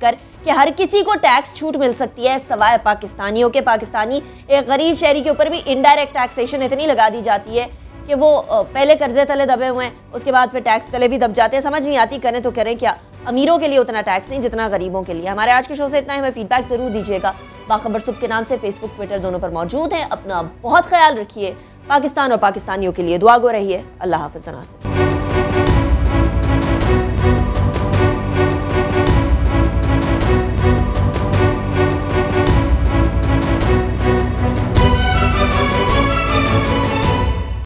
कि हर किसी को टैक्स छूट मिल सकती है सवाए पाकिस्तानियों के। पाकिस्तानी एक गरीब शहरी के ऊपर भी इनडायरेक्ट टैक्सेशन इतनी लगा दी जाती है कि वो पहले कर्जे तले दबे हुए हैं, उसके बाद फिर टैक्स तले भी दब जाते हैं। समझ नहीं आती करें तो करें क्या। अमीरों के लिए उतना टैक्स नहीं जितना गरीबों के लिए। हमारे आज के शो से इतना ही। हमें फीडबैक जरूर दीजिएगा। बाखबर सुबह के नाम से फेसबुक ट्विटर दोनों पर मौजूद हैं। अपना बहुत ख्याल रखिए। पाकिस्तान और पाकिस्तानियों के लिए दुआ गो रहिए। अल्लाह हाफ़िज़।